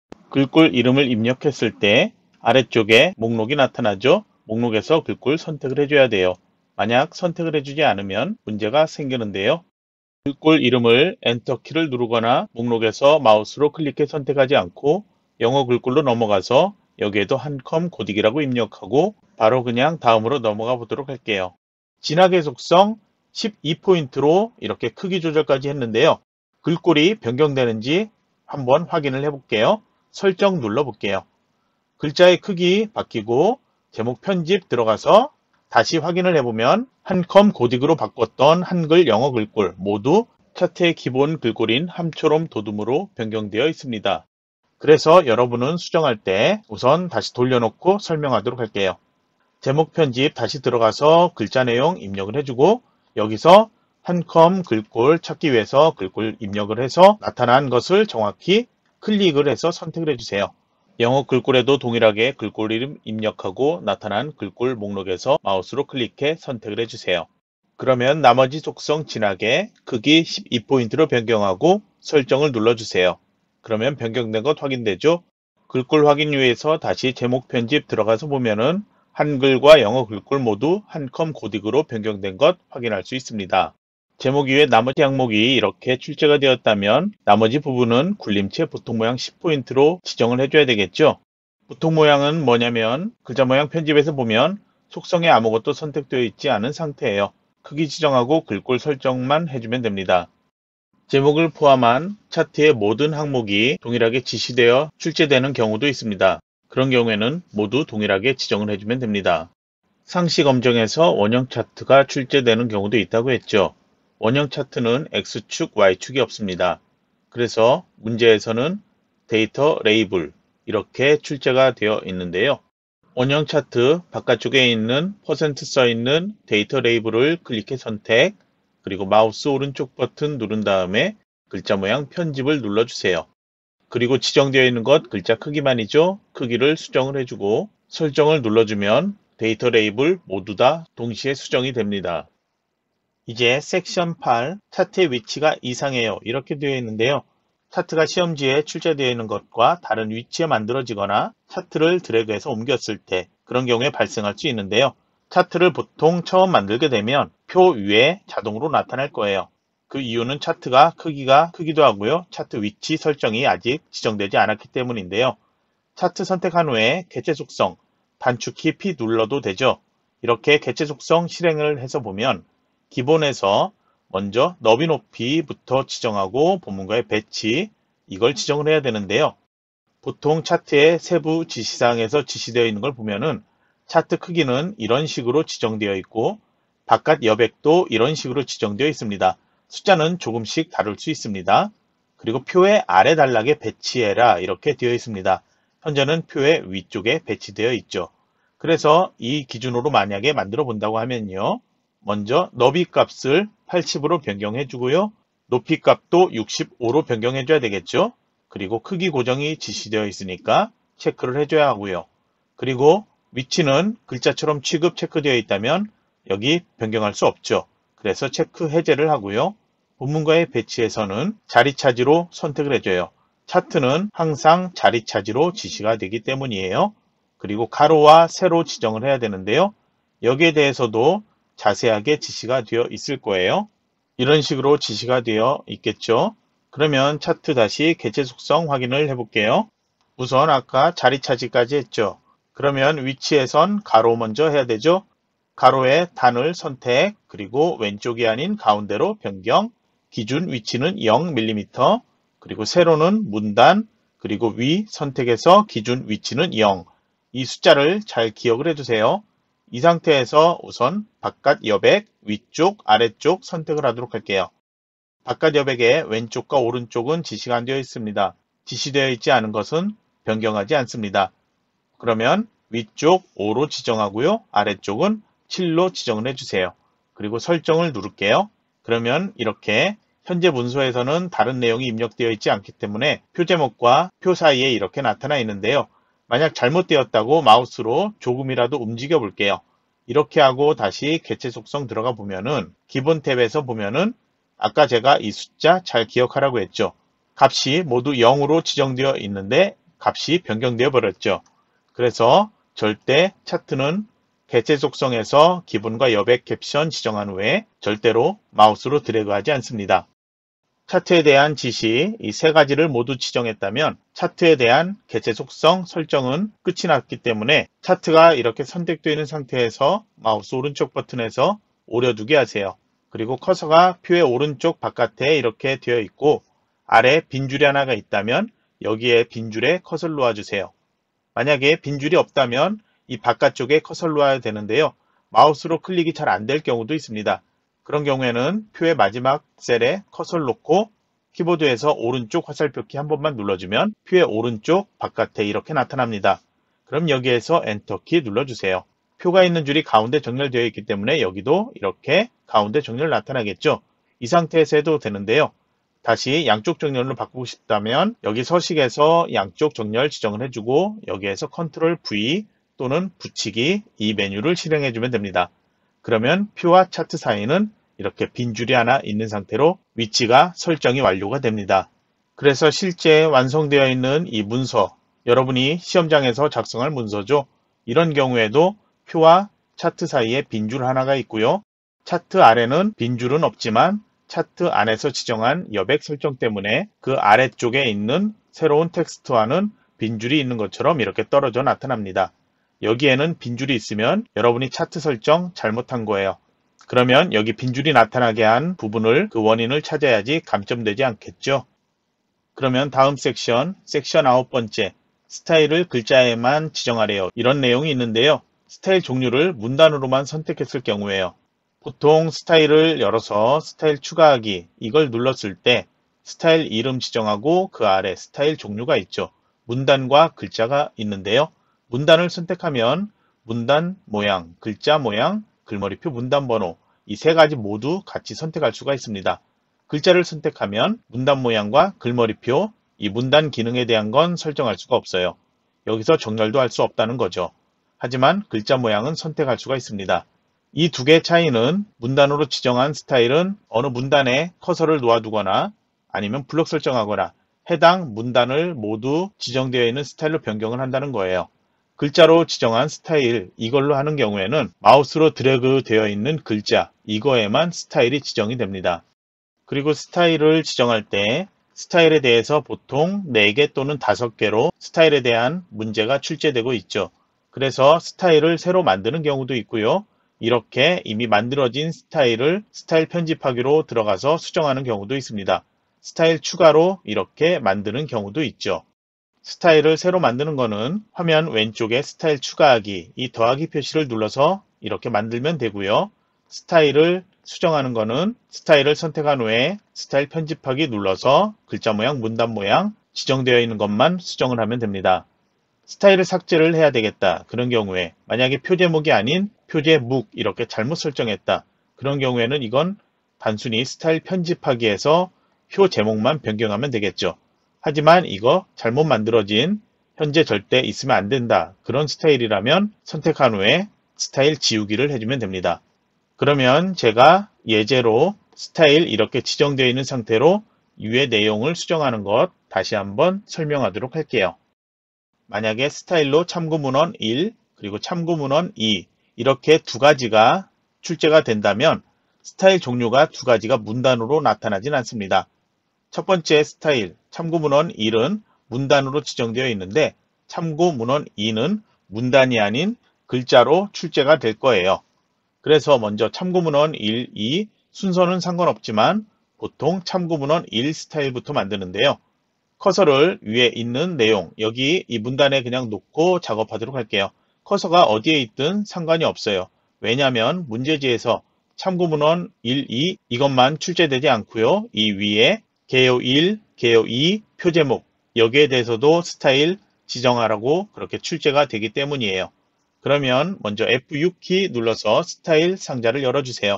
글꼴 이름을 입력했을 때 아래쪽에 목록이 나타나죠. 목록에서 글꼴 선택을 해줘야 돼요. 만약 선택을 해주지 않으면 문제가 생기는데요. 글꼴 이름을 엔터키를 누르거나 목록에서 마우스로 클릭해 선택하지 않고 영어 글꼴로 넘어가서 여기에도 한컴 고딕이라고 입력하고 바로 그냥 다음으로 넘어가 보도록 할게요. 진하게 속성 십이 포인트로 이렇게 크기 조절까지 했는데요. 글꼴이 변경되는지 한번 확인을 해볼게요. 설정 눌러볼게요. 글자의 크기 바뀌고 제목 편집 들어가서 다시 확인을 해보면 한컴 고딕으로 바꿨던 한글 영어 글꼴 모두 차트의 기본 글꼴인 함초롬 도둠으로 변경되어 있습니다. 그래서 여러분은 수정할 때 우선 다시 돌려놓고 설명하도록 할게요. 제목 편집 다시 들어가서 글자 내용 입력을 해주고 여기서 한컴 글꼴 찾기 위해서 글꼴 입력을 해서 나타난 것을 정확히 클릭을 해서 선택을 해주세요. 영어 글꼴에도 동일하게 글꼴 이름 입력하고 나타난 글꼴 목록에서 마우스로 클릭해 선택을 해주세요. 그러면 나머지 속성 진하게 크기 십이 포인트로 변경하고 설정을 눌러주세요. 그러면 변경된 것 확인되죠? 글꼴 확인 위에서 다시 제목 편집 들어가서 보면은 한글과 영어 글꼴 모두 한컴 고딕으로 변경된 것 확인할 수 있습니다. 제목 이외 나머지 항목이 이렇게 출제가 되었다면 나머지 부분은 굴림체 보통 모양 십 포인트로 지정을 해줘야 되겠죠. 보통 모양은 뭐냐면 글자 모양 편집에서 보면 속성에 아무것도 선택되어 있지 않은 상태예요. 크기 지정하고 글꼴 설정만 해주면 됩니다. 제목을 포함한 차트의 모든 항목이 동일하게 지시되어 출제되는 경우도 있습니다. 그런 경우에는 모두 동일하게 지정을 해주면 됩니다. 상시 검정에서 원형 차트가 출제되는 경우도 있다고 했죠. 원형 차트는 X축, Y축이 없습니다. 그래서 문제에서는 데이터 레이블 이렇게 출제가 되어 있는데요. 원형 차트 바깥쪽에 있는 퍼센트 써있는 데이터 레이블을 클릭해 선택, 그리고 마우스 오른쪽 버튼 누른 다음에 글자 모양 편집을 눌러주세요. 그리고 지정되어 있는 것 글자 크기만이죠. 크기를 수정을 해주고 설정을 눌러주면 데이터 레이블 모두 다 동시에 수정이 됩니다. 이제 섹션 팔 차트의 위치가 이상해요 이렇게 되어 있는데요. 차트가 시험지에 출제되어 있는 것과 다른 위치에 만들어지거나 차트를 드래그해서 옮겼을 때 그런 경우에 발생할 수 있는데요. 차트를 보통 처음 만들게 되면 표 위에 자동으로 나타날 거예요. 그 이유는 차트가 크기가 크기도 하고요. 차트 위치 설정이 아직 지정되지 않았기 때문인데요. 차트 선택한 후에 개체 속성, 단축키 P 눌러도 되죠. 이렇게 개체 속성 실행을 해서 보면 기본에서 먼저 너비 높이부터 지정하고 본문과의 배치 이걸 지정을 해야 되는데요. 보통 차트의 세부 지시사항에서 지시되어 있는 걸 보면은 차트 크기는 이런 식으로 지정되어 있고 바깥 여백도 이런 식으로 지정되어 있습니다. 숫자는 조금씩 다를 수 있습니다. 그리고 표의 아래 단락에 배치해라 이렇게 되어 있습니다. 현재는 표의 위쪽에 배치되어 있죠. 그래서 이 기준으로 만약에 만들어 본다고 하면요. 먼저 너비 값을 팔십으로 변경해 주고요. 높이 값도 육십오로 변경해 줘야 되겠죠. 그리고 크기 고정이 지시되어 있으니까 체크를 해줘야 하고요. 그리고 위치는 글자처럼 취급 체크되어 있다면 여기 변경할 수 없죠. 그래서 체크 해제를 하고요. 본문과의 배치에서는 자리 차지로 선택을 해줘요. 차트는 항상 자리 차지로 지시가 되기 때문이에요. 그리고 가로와 세로 지정을 해야 되는데요. 여기에 대해서도 자세하게 지시가 되어 있을 거예요. 이런 식으로 지시가 되어 있겠죠. 그러면 차트 다시 개체 속성 확인을 해볼게요. 우선 아까 자리 차지까지 했죠. 그러면 위치에선 가로 먼저 해야 되죠. 가로의 단을 선택, 그리고 왼쪽이 아닌 가운데로 변경, 기준 위치는 영 밀리미터, 그리고 세로는 문단, 그리고 위 선택해서 기준 위치는 영. 이 숫자를 잘 기억을 해주세요. 이 상태에서 우선 바깥 여백, 위쪽, 아래쪽 선택을 하도록 할게요. 바깥 여백의 왼쪽과 오른쪽은 지시가 안 되어 있습니다. 지시되어 있지 않은 것은 변경하지 않습니다. 그러면 위쪽 오로 지정하고요. 아래쪽은 칠로 지정을 해주세요. 그리고 설정을 누를게요. 그러면 이렇게 현재 문서에서는 다른 내용이 입력되어 있지 않기 때문에 표 제목과 표 사이에 이렇게 나타나 있는데요. 만약 잘못되었다고 마우스로 조금이라도 움직여 볼게요. 이렇게 하고 다시 개체 속성 들어가 보면은 기본 탭에서 보면은 아까 제가 이 숫자 잘 기억하라고 했죠. 값이 모두 영으로 지정되어 있는데 값이 변경되어 버렸죠. 그래서 절대 차트는 개체 속성에서 기본과 여백 캡션 지정한 후에 절대로 마우스로 드래그하지 않습니다. 차트에 대한 지시 이 세 가지를 모두 지정했다면 차트에 대한 개체 속성 설정은 끝이 났기 때문에 차트가 이렇게 선택되어 있는 상태에서 마우스 오른쪽 버튼에서 오려두게 하세요. 그리고 커서가 표의 오른쪽 바깥에 이렇게 되어 있고 아래 빈줄이 하나가 있다면 여기에 빈줄에 커서를 놓아주세요. 만약에 빈줄이 없다면 이 바깥쪽에 커서를 놓아야 되는데요. 마우스로 클릭이 잘 안 될 경우도 있습니다. 그런 경우에는 표의 마지막 셀에 커서를 놓고 키보드에서 오른쪽 화살표키 한 번만 눌러주면 표의 오른쪽 바깥에 이렇게 나타납니다. 그럼 여기에서 엔터키 눌러주세요. 표가 있는 줄이 가운데 정렬되어 있기 때문에 여기도 이렇게 가운데 정렬 나타나겠죠. 이 상태에서 해도 되는데요. 다시 양쪽 정렬로 바꾸고 싶다면 여기 서식에서 양쪽 정렬 지정을 해주고 여기에서 컨트롤 브이 또는 붙이기 이 메뉴를 실행해주면 됩니다. 그러면 표와 차트 사이는 이렇게 빈줄이 하나 있는 상태로 위치가 설정이 완료가 됩니다. 그래서 실제 완성되어 있는 이 문서, 여러분이 시험장에서 작성할 문서죠. 이런 경우에도 표와 차트 사이에 빈 줄 하나가 있고요. 차트 아래는 빈 줄은 없지만 차트 안에서 지정한 여백 설정 때문에 그 아래쪽에 있는 새로운 텍스트와는 빈 줄이 있는 것처럼 이렇게 떨어져 나타납니다. 여기에는 빈 줄이 있으면 여러분이 차트 설정 잘못한 거예요. 그러면 여기 빈 줄이 나타나게 한 부분을 그 원인을 찾아야지 감점되지 않겠죠. 그러면 다음 섹션, 섹션 아홉 번째, 스타일을 글자에만 지정하래요. 이런 내용이 있는데요. 스타일 종류를 문단으로만 선택했을 경우에요. 보통 스타일을 열어서 스타일 추가하기 이걸 눌렀을 때 스타일 이름 지정하고 그 아래 스타일 종류가 있죠. 문단과 글자가 있는데요. 문단을 선택하면 문단 모양, 글자 모양, 글머리표 문단 번호 이 세 가지 모두 같이 선택할 수가 있습니다. 글자를 선택하면 문단 모양과 글머리표 이 문단 기능에 대한 건 설정할 수가 없어요. 여기서 정렬도 할 수 없다는 거죠. 하지만 글자 모양은 선택할 수가 있습니다. 이 두 개의 차이는 문단으로 지정한 스타일은 어느 문단에 커서를 놓아두거나 아니면 블록 설정하거나 해당 문단을 모두 지정되어 있는 스타일로 변경을 한다는 거예요. 글자로 지정한 스타일 이걸로 하는 경우에는 마우스로 드래그 되어 있는 글자 이거에만 스타일이 지정이 됩니다. 그리고 스타일을 지정할 때 스타일에 대해서 보통 네 개 또는 다섯 개로 스타일에 대한 문제가 출제되고 있죠. 그래서 스타일을 새로 만드는 경우도 있고요. 이렇게 이미 만들어진 스타일을 스타일 편집하기로 들어가서 수정하는 경우도 있습니다. 스타일 추가로 이렇게 만드는 경우도 있죠. 스타일을 새로 만드는 거는 화면 왼쪽에 스타일 추가하기, 이 더하기 표시를 눌러서 이렇게 만들면 되고요. 스타일을 수정하는 거는 스타일을 선택한 후에 스타일 편집하기 눌러서 글자 모양, 문단 모양 지정되어 있는 것만 수정을 하면 됩니다. 스타일을 삭제를 해야 되겠다. 그런 경우에 만약에 표제목이 아닌 표제묵 이렇게 잘못 설정했다. 그런 경우에는 이건 단순히 스타일 편집하기에서 표 제목만 변경하면 되겠죠. 하지만 이거 잘못 만들어진 현재 절대 있으면 안 된다. 그런 스타일이라면 선택한 후에 스타일 지우기를 해주면 됩니다. 그러면 제가 예제로 스타일 이렇게 지정되어 있는 상태로 위의 내용을 수정하는 것 다시 한번 설명하도록 할게요. 만약에 스타일로 참고문헌 일 그리고 참고문헌 이 이렇게 두 가지가 출제가 된다면 스타일 종류가 두 가지가 문단으로 나타나진 않습니다. 첫 번째 스타일 참고문헌 일은 문단으로 지정되어 있는데 참고문헌 이는 문단이 아닌 글자로 출제가 될 거예요. 그래서 먼저 참고문헌 일, 이 순서는 상관없지만 보통 참고문헌 일 스타일부터 만드는데요. 커서를 위에 있는 내용, 여기 이 문단에 그냥 놓고 작업하도록 할게요. 커서가 어디에 있든 상관이 없어요. 왜냐하면 문제지에서 참고문헌 일, 이 이것만 출제되지 않고요. 이 위에 개요 일, 개요 이, 표제목 여기에 대해서도 스타일 지정하라고 그렇게 출제가 되기 때문이에요. 그러면 먼저 에프 육 키 눌러서 스타일 상자를 열어주세요.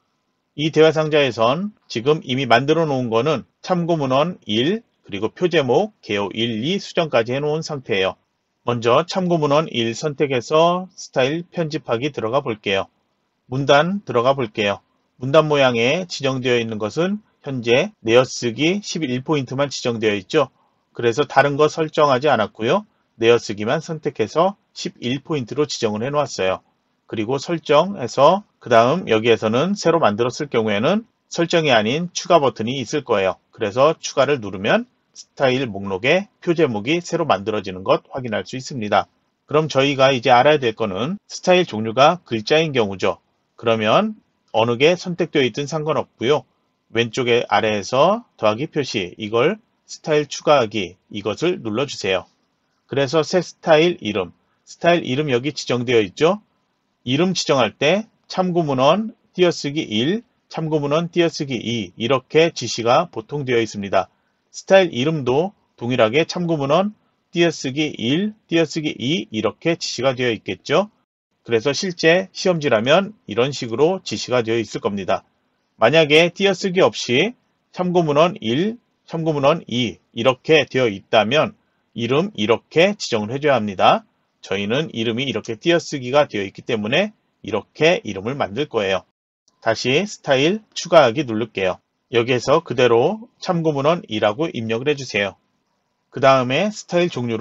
이 대화 상자에선 지금 이미 만들어 놓은 거는 참고문헌 일, 그리고 표제목, 개요 일, 이 수정까지 해놓은 상태예요. 먼저 참고문헌 일 선택해서 스타일 편집하기 들어가 볼게요. 문단 들어가 볼게요. 문단 모양에 지정되어 있는 것은 현재 내어쓰기 십일 포인트만 지정되어 있죠. 그래서 다른 거 설정하지 않았고요. 내어쓰기만 선택해서 십일 포인트로 지정을 해 놓았어요. 그리고 설정해서 그 다음 여기에서는 새로 만들었을 경우에는 설정이 아닌 추가 버튼이 있을 거예요. 그래서 추가를 누르면 스타일 목록에 표제목이 새로 만들어지는 것 확인할 수 있습니다. 그럼 저희가 이제 알아야 될 거는 스타일 종류가 글자인 경우죠. 그러면 어느 게 선택되어 있든 상관없고요. 왼쪽에 아래에서 더하기 표시 이걸 스타일 추가하기 이것을 눌러주세요. 그래서 새 스타일 이름, 스타일 이름 여기 지정되어 있죠. 이름 지정할 때 참고문헌 띄어쓰기 일, 참고문헌 띄어쓰기 이 이렇게 지시가 보통 되어 있습니다. 스타일 이름도 동일하게 참고문헌 띄어쓰기 일, 띄어쓰기 이 이렇게 지시가 되어 있겠죠. 그래서 실제 시험지라면 이런 식으로 지시가 되어 있을 겁니다. 만약에 띄어쓰기 없이 참고문헌 일, 참고문헌 이 이렇게 되어 있다면 이름 이렇게 지정을 해줘야 합니다. 저희는 이름이 이렇게 띄어쓰기가 되어 있기 때문에 이렇게 이름을 만들 거예요. 다시 스타일 추가하기 누를게요. 여기에서 그대로 참고문헌 이라고 입력을 해주세요. 그 다음에 스타일 종류를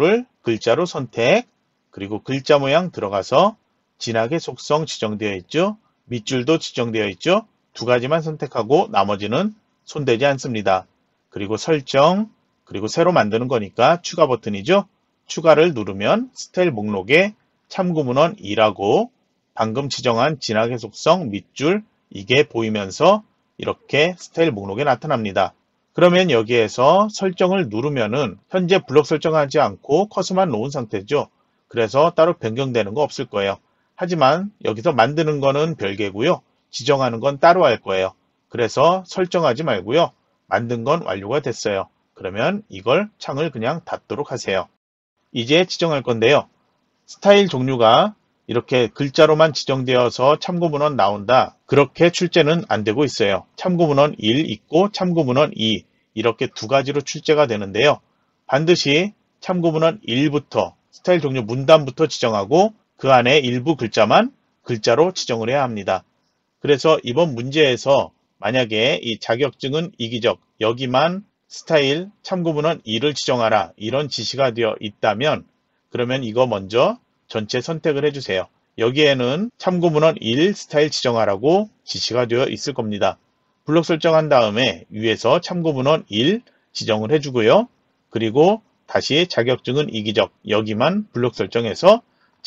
글자로 선택, 그리고 글자 모양 들어가서 진하게 속성 지정되어 있죠. 밑줄도 지정되어 있죠. 두 가지만 선택하고 나머지는 손대지 않습니다. 그리고 설정, 그리고 새로 만드는 거니까 추가 버튼이죠. 추가를 누르면 스타일 목록에 참고문헌 이라고 방금 지정한 진하게 속성 밑줄 이게 보이면서 이렇게 스타일 목록에 나타납니다. 그러면 여기에서 설정을 누르면은 현재 블록 설정하지 않고 커서만 놓은 상태죠. 그래서 따로 변경되는 거 없을 거예요. 하지만 여기서 만드는 거는 별개고요. 지정하는 건 따로 할 거예요. 그래서 설정하지 말고요. 만든 건 완료가 됐어요. 그러면 이걸 창을 그냥 닫도록 하세요. 이제 지정할 건데요. 스타일 종류가 이렇게 글자로만 지정되어서 참고문헌 나온다. 그렇게 출제는 안 되고 있어요. 참고문헌 일 있고 참고문헌 이 이렇게 두 가지로 출제가 되는데요. 반드시 참고문헌 일부터 스타일 종류 문단부터 지정하고 그 안에 일부 글자만 글자로 지정을 해야 합니다. 그래서 이번 문제에서 만약에 이 자격증은 이기적 여기만 스타일 참고문헌 이를 지정하라 이런 지시가 되어 있다면 그러면 이거 먼저 전체 선택을 해주세요. 여기에는 참고문헌 일 스타일 지정하라고 지시가 되어 있을 겁니다. 블록 설정한 다음에 위에서 참고문헌 일 지정을 해주고요. 그리고 다시 자격증은 이기적 여기만 블록 설정해서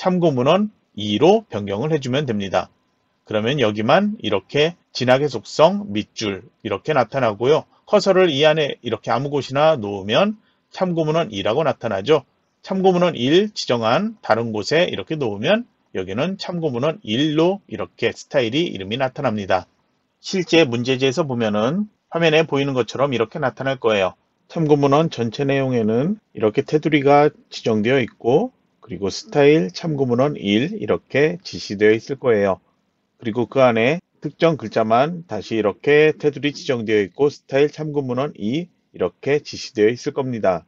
참고문헌 이로 변경을 해주면 됩니다. 그러면 여기만 이렇게 진하게 속성 밑줄 이렇게 나타나고요. 커서를 이 안에 이렇게 아무 곳이나 놓으면 참고문헌 이라고 나타나죠. 참고문헌 일 지정한 다른 곳에 이렇게 놓으면 여기는 참고문헌 일로 이렇게 스타일이 이름이 나타납니다. 실제 문제지에서 보면은 화면에 보이는 것처럼 이렇게 나타날 거예요. 참고문헌 전체 내용에는 이렇게 테두리가 지정되어 있고 그리고 스타일 참고문헌 일 이렇게 지시되어 있을 거예요. 그리고 그 안에 특정 글자만 다시 이렇게 테두리 지정되어 있고 스타일 참고문헌 이 이렇게 지시되어 있을 겁니다.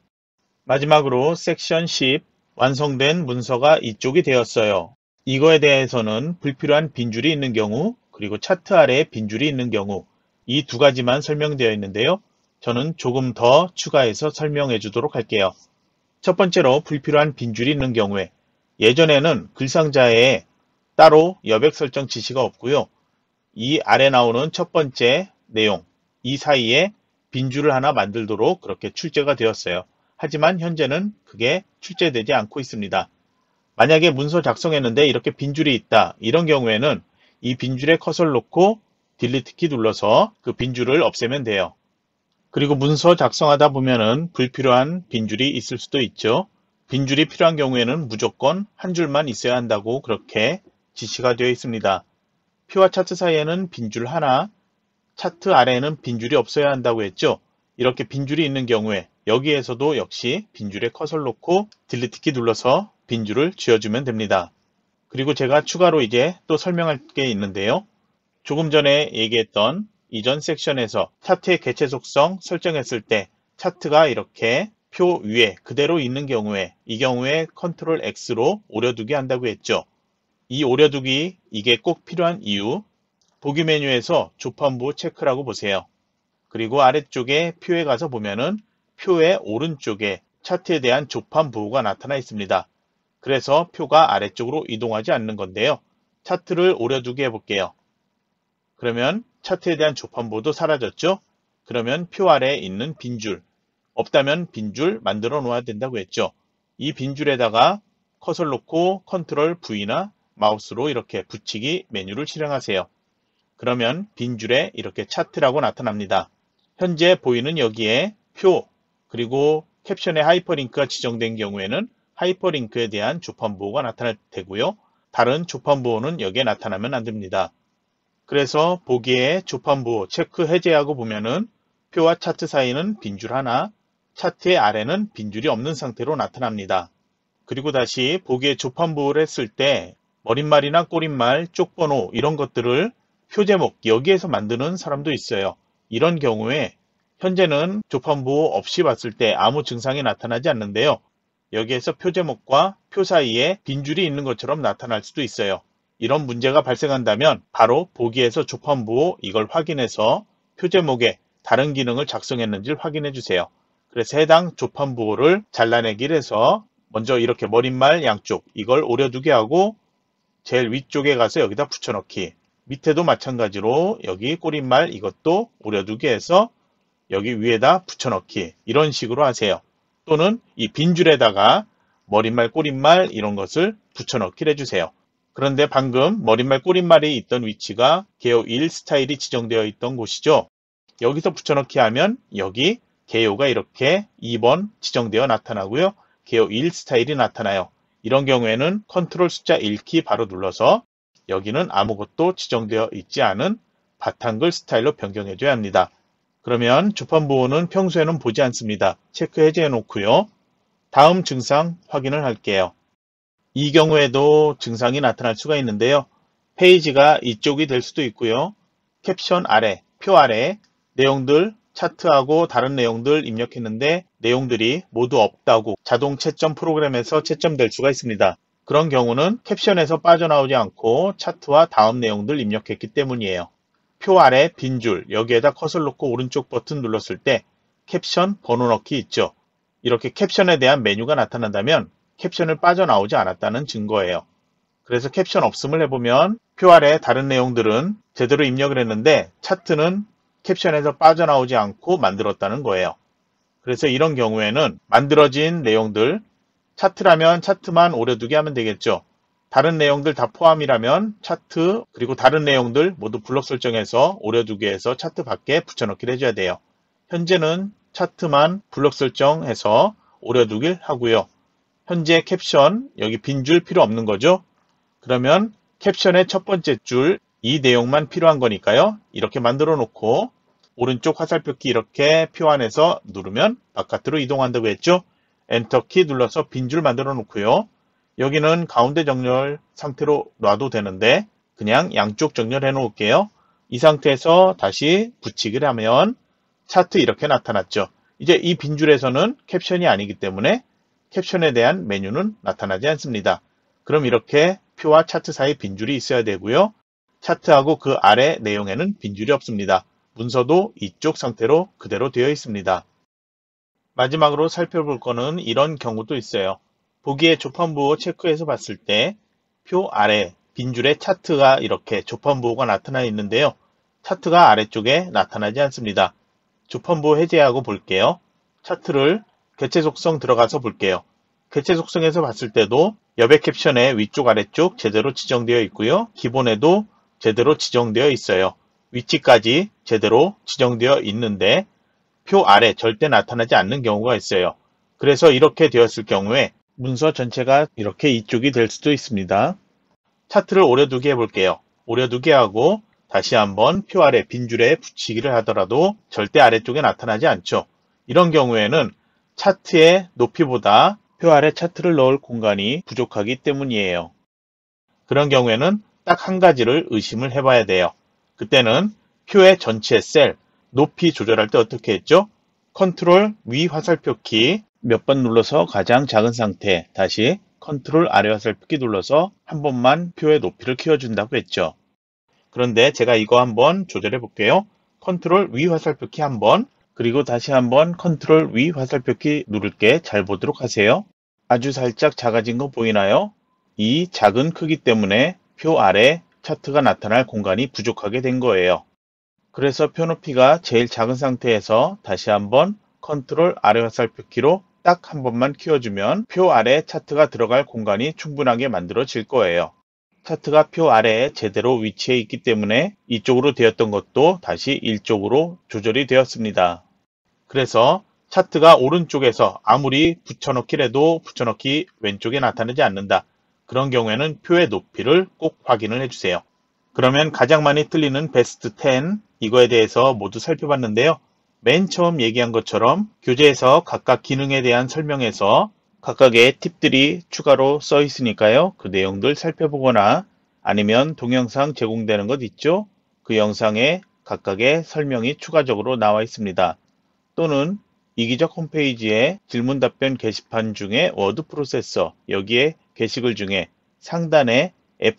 마지막으로 섹션 십 완성된 문서가 이쪽이 되었어요. 이거에 대해서는 불필요한 빈줄이 있는 경우 그리고 차트 아래에 빈줄이 있는 경우 이 두 가지만 설명되어 있는데요. 저는 조금 더 추가해서 설명해 주도록 할게요. 첫 번째로 불필요한 빈줄이 있는 경우에 예전에는 글상자에 따로 여백 설정 지시가 없고요. 이 아래 나오는 첫 번째 내용 이 사이에 빈줄을 하나 만들도록 그렇게 출제가 되었어요. 하지만 현재는 그게 출제되지 않고 있습니다. 만약에 문서 작성했는데 이렇게 빈줄이 있다. 이런 경우에는 이 빈줄에 커서를 놓고 딜리트 키 눌러서 그 빈줄을 없애면 돼요. 그리고 문서 작성하다 보면은 불필요한 빈줄이 있을 수도 있죠. 빈줄이 필요한 경우에는 무조건 한 줄만 있어야 한다고 그렇게 지시가 되어 있습니다. 표와 차트 사이에는 빈줄 하나, 차트 아래에는 빈줄이 없어야 한다고 했죠. 이렇게 빈줄이 있는 경우에 여기에서도 역시 빈줄에 커서를 놓고 딜리트 키 눌러서 빈줄을 지워주면 됩니다. 그리고 제가 추가로 이제 또 설명할 게 있는데요. 조금 전에 얘기했던 이전 섹션에서 차트의 개체 속성 설정했을 때 차트가 이렇게 표 위에 그대로 있는 경우에 이 경우에 컨트롤 엑스로 오려두기 한다고 했죠. 이 오려두기 이게 꼭 필요한 이유 보기 메뉴에서 조판부 체크라고 보세요. 그리고 아래쪽에 표에 가서 보면은 표의 오른쪽에 차트에 대한 조판 부호가 나타나 있습니다. 그래서 표가 아래쪽으로 이동하지 않는 건데요. 차트를 오려두기 해볼게요. 그러면 차트에 대한 조판 부호도 사라졌죠? 그러면 표 아래에 있는 빈줄, 없다면 빈줄 만들어 놓아야 된다고 했죠. 이 빈줄에다가 커서를 놓고 컨트롤 브이나 마우스로 이렇게 붙이기 메뉴를 실행하세요. 그러면 빈줄에 이렇게 차트라고 나타납니다. 현재 보이는 여기에 표, 그리고 캡션에 하이퍼링크가 지정된 경우에는 하이퍼링크에 대한 조판부호가 나타날 테고요. 다른 조판부호는 여기에 나타나면 안 됩니다. 그래서 보기에 조판부호 체크 해제하고 보면은 표와 차트 사이는 빈줄 하나, 차트의 아래는 빈줄이 없는 상태로 나타납니다. 그리고 다시 보기에 조판부호를 했을 때 머릿말이나 꼬릿말, 쪽번호 이런 것들을 표제목 여기에서 만드는 사람도 있어요. 이런 경우에 현재는 조판부호 없이 봤을 때 아무 증상이 나타나지 않는데요. 여기에서 표제목과 표 사이에 빈줄이 있는 것처럼 나타날 수도 있어요. 이런 문제가 발생한다면 바로 보기에서 조판부호 이걸 확인해서 표제목에 다른 기능을 작성했는지를 확인해 주세요. 그래서 해당 조판부호를 잘라내기를 해서 먼저 이렇게 머릿말 양쪽 이걸 오려두게 하고 제일 위쪽에 가서 여기다 붙여넣기. 밑에도 마찬가지로 여기 꼬릿말 이것도 오려두게 해서 여기 위에다 붙여넣기. 이런 식으로 하세요. 또는 이 빈줄에다가 머릿말, 꼬릿말 이런 것을 붙여넣기를 해주세요. 그런데 방금 머릿말, 꼬릿말이 있던 위치가 개요 일 스타일이 지정되어 있던 곳이죠. 여기서 붙여넣기 하면 여기 개요가 이렇게 이 번 지정되어 나타나고요. 개요 일 스타일이 나타나요. 이런 경우에는 컨트롤 숫자 일 키 바로 눌러서 여기는 아무것도 지정되어 있지 않은 바탕글 스타일로 변경해 줘야 합니다. 그러면 조판부호는 평소에는 보지 않습니다. 체크 해제해 놓고요. 다음 증상 확인을 할게요. 이 경우에도 증상이 나타날 수가 있는데요. 페이지가 이쪽이 될 수도 있고요. 캡션 아래, 표 아래 내용들 차트하고 다른 내용들 입력했는데 내용들이 모두 없다고 자동 채점 프로그램에서 채점될 수가 있습니다. 그런 경우는 캡션에서 빠져나오지 않고 차트와 다음 내용들 입력했기 때문이에요. 표 아래 빈줄 여기에다 컷을 놓고 오른쪽 버튼 눌렀을 때 캡션 번호 넣기 있죠. 이렇게 캡션에 대한 메뉴가 나타난다면 캡션을 빠져나오지 않았다는 증거예요. 그래서 캡션 없음을 해보면 표 아래 다른 내용들은 제대로 입력을 했는데 차트는 캡션에서 빠져나오지 않고 만들었다는 거예요. 그래서 이런 경우에는 만들어진 내용들 차트라면 차트만 오려두게 하면 되겠죠. 다른 내용들 다 포함이라면 차트 그리고 다른 내용들 모두 블록 설정해서 오려두게 해서 차트 밖에 붙여넣기를 해줘야 돼요. 현재는 차트만 블록 설정해서 오려두길 하고요. 현재 캡션 여기 빈줄 필요 없는 거죠. 그러면 캡션의 첫 번째 줄 이 내용만 필요한 거니까요. 이렇게 만들어 놓고 오른쪽 화살표키 이렇게 표 안에서 누르면 바깥으로 이동한다고 했죠. 엔터키 눌러서 빈줄 만들어 놓고요. 여기는 가운데 정렬 상태로 놔도 되는데 그냥 양쪽 정렬해 놓을게요. 이 상태에서 다시 붙이기를 하면 차트 이렇게 나타났죠. 이제 이 빈줄에서는 캡션이 아니기 때문에 캡션에 대한 메뉴는 나타나지 않습니다. 그럼 이렇게 표와 차트 사이 빈줄이 있어야 되고요. 차트하고 그 아래 내용에는 빈줄이 없습니다. 문서도 이쪽 상태로 그대로 되어 있습니다. 마지막으로 살펴볼 거는 이런 경우도 있어요. 보기에 조판부호 체크해서 봤을 때 표 아래 빈줄에 차트가 이렇게 조판부호가 나타나 있는데요. 차트가 아래쪽에 나타나지 않습니다. 조판부호 해제하고 볼게요. 차트를 개체 속성 들어가서 볼게요. 개체 속성에서 봤을 때도 여백 캡션의 위쪽 아래쪽 제대로 지정되어 있고요. 기본에도 제대로 지정되어 있어요. 위치까지 제대로 지정되어 있는데 표 아래 절대 나타나지 않는 경우가 있어요. 그래서 이렇게 되었을 경우에 문서 전체가 이렇게 이쪽이 될 수도 있습니다. 차트를 오려두게 해볼게요. 오려두게 하고 다시 한번 표 아래 빈줄에 붙이기를 하더라도 절대 아래쪽에 나타나지 않죠. 이런 경우에는 차트의 높이보다 표 아래 차트를 넣을 공간이 부족하기 때문이에요. 그런 경우에는 딱 한 가지를 의심을 해봐야 돼요. 그때는 표의 전체 셀 높이 조절할 때 어떻게 했죠? 컨트롤 위 화살표 키 몇 번 눌러서 가장 작은 상태 다시 컨트롤 아래 화살표 키 눌러서 한 번만 표의 높이를 키워준다고 했죠. 그런데 제가 이거 한번 조절해 볼게요. 컨트롤 위 화살표 키 한 번 그리고 다시 한번 컨트롤 위 화살표 키 누를게 잘 보도록 하세요. 아주 살짝 작아진 거 보이나요? 이 작은 크기 때문에 표 아래 차트가 나타날 공간이 부족하게 된 거예요. 그래서 표 높이가 제일 작은 상태에서 다시 한번 컨트롤 아래 화살표 키로 딱 한 번만 키워주면 표 아래 차트가 들어갈 공간이 충분하게 만들어질 거예요. 차트가 표 아래에 제대로 위치해 있기 때문에 이쪽으로 되었던 것도 다시 이쪽으로 조절이 되었습니다. 그래서 차트가 오른쪽에서 아무리 붙여넣기를 해도 붙여넣기 왼쪽에 나타나지 않는다. 그런 경우에는 표의 높이를 꼭 확인을 해주세요. 그러면 가장 많이 틀리는 베스트 텐 이거에 대해서 모두 살펴봤는데요. 맨 처음 얘기한 것처럼 교재에서 각각 기능에 대한 설명에서 각각의 팁들이 추가로 써 있으니까요. 그 내용들 살펴보거나 아니면 동영상 제공되는 것 있죠. 그 영상에 각각의 설명이 추가적으로 나와 있습니다. 또는 이기적 홈페이지에 질문 답변 게시판 중에 워드 프로세서 여기에 게시글 중에 상단에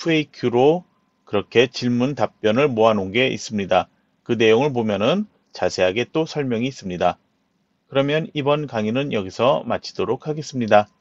에프에이큐로 그렇게 질문 답변을 모아놓은 게 있습니다. 그 내용을 보면은 자세하게 또 설명이 있습니다. 그러면 이번 강의는 여기서 마치도록 하겠습니다.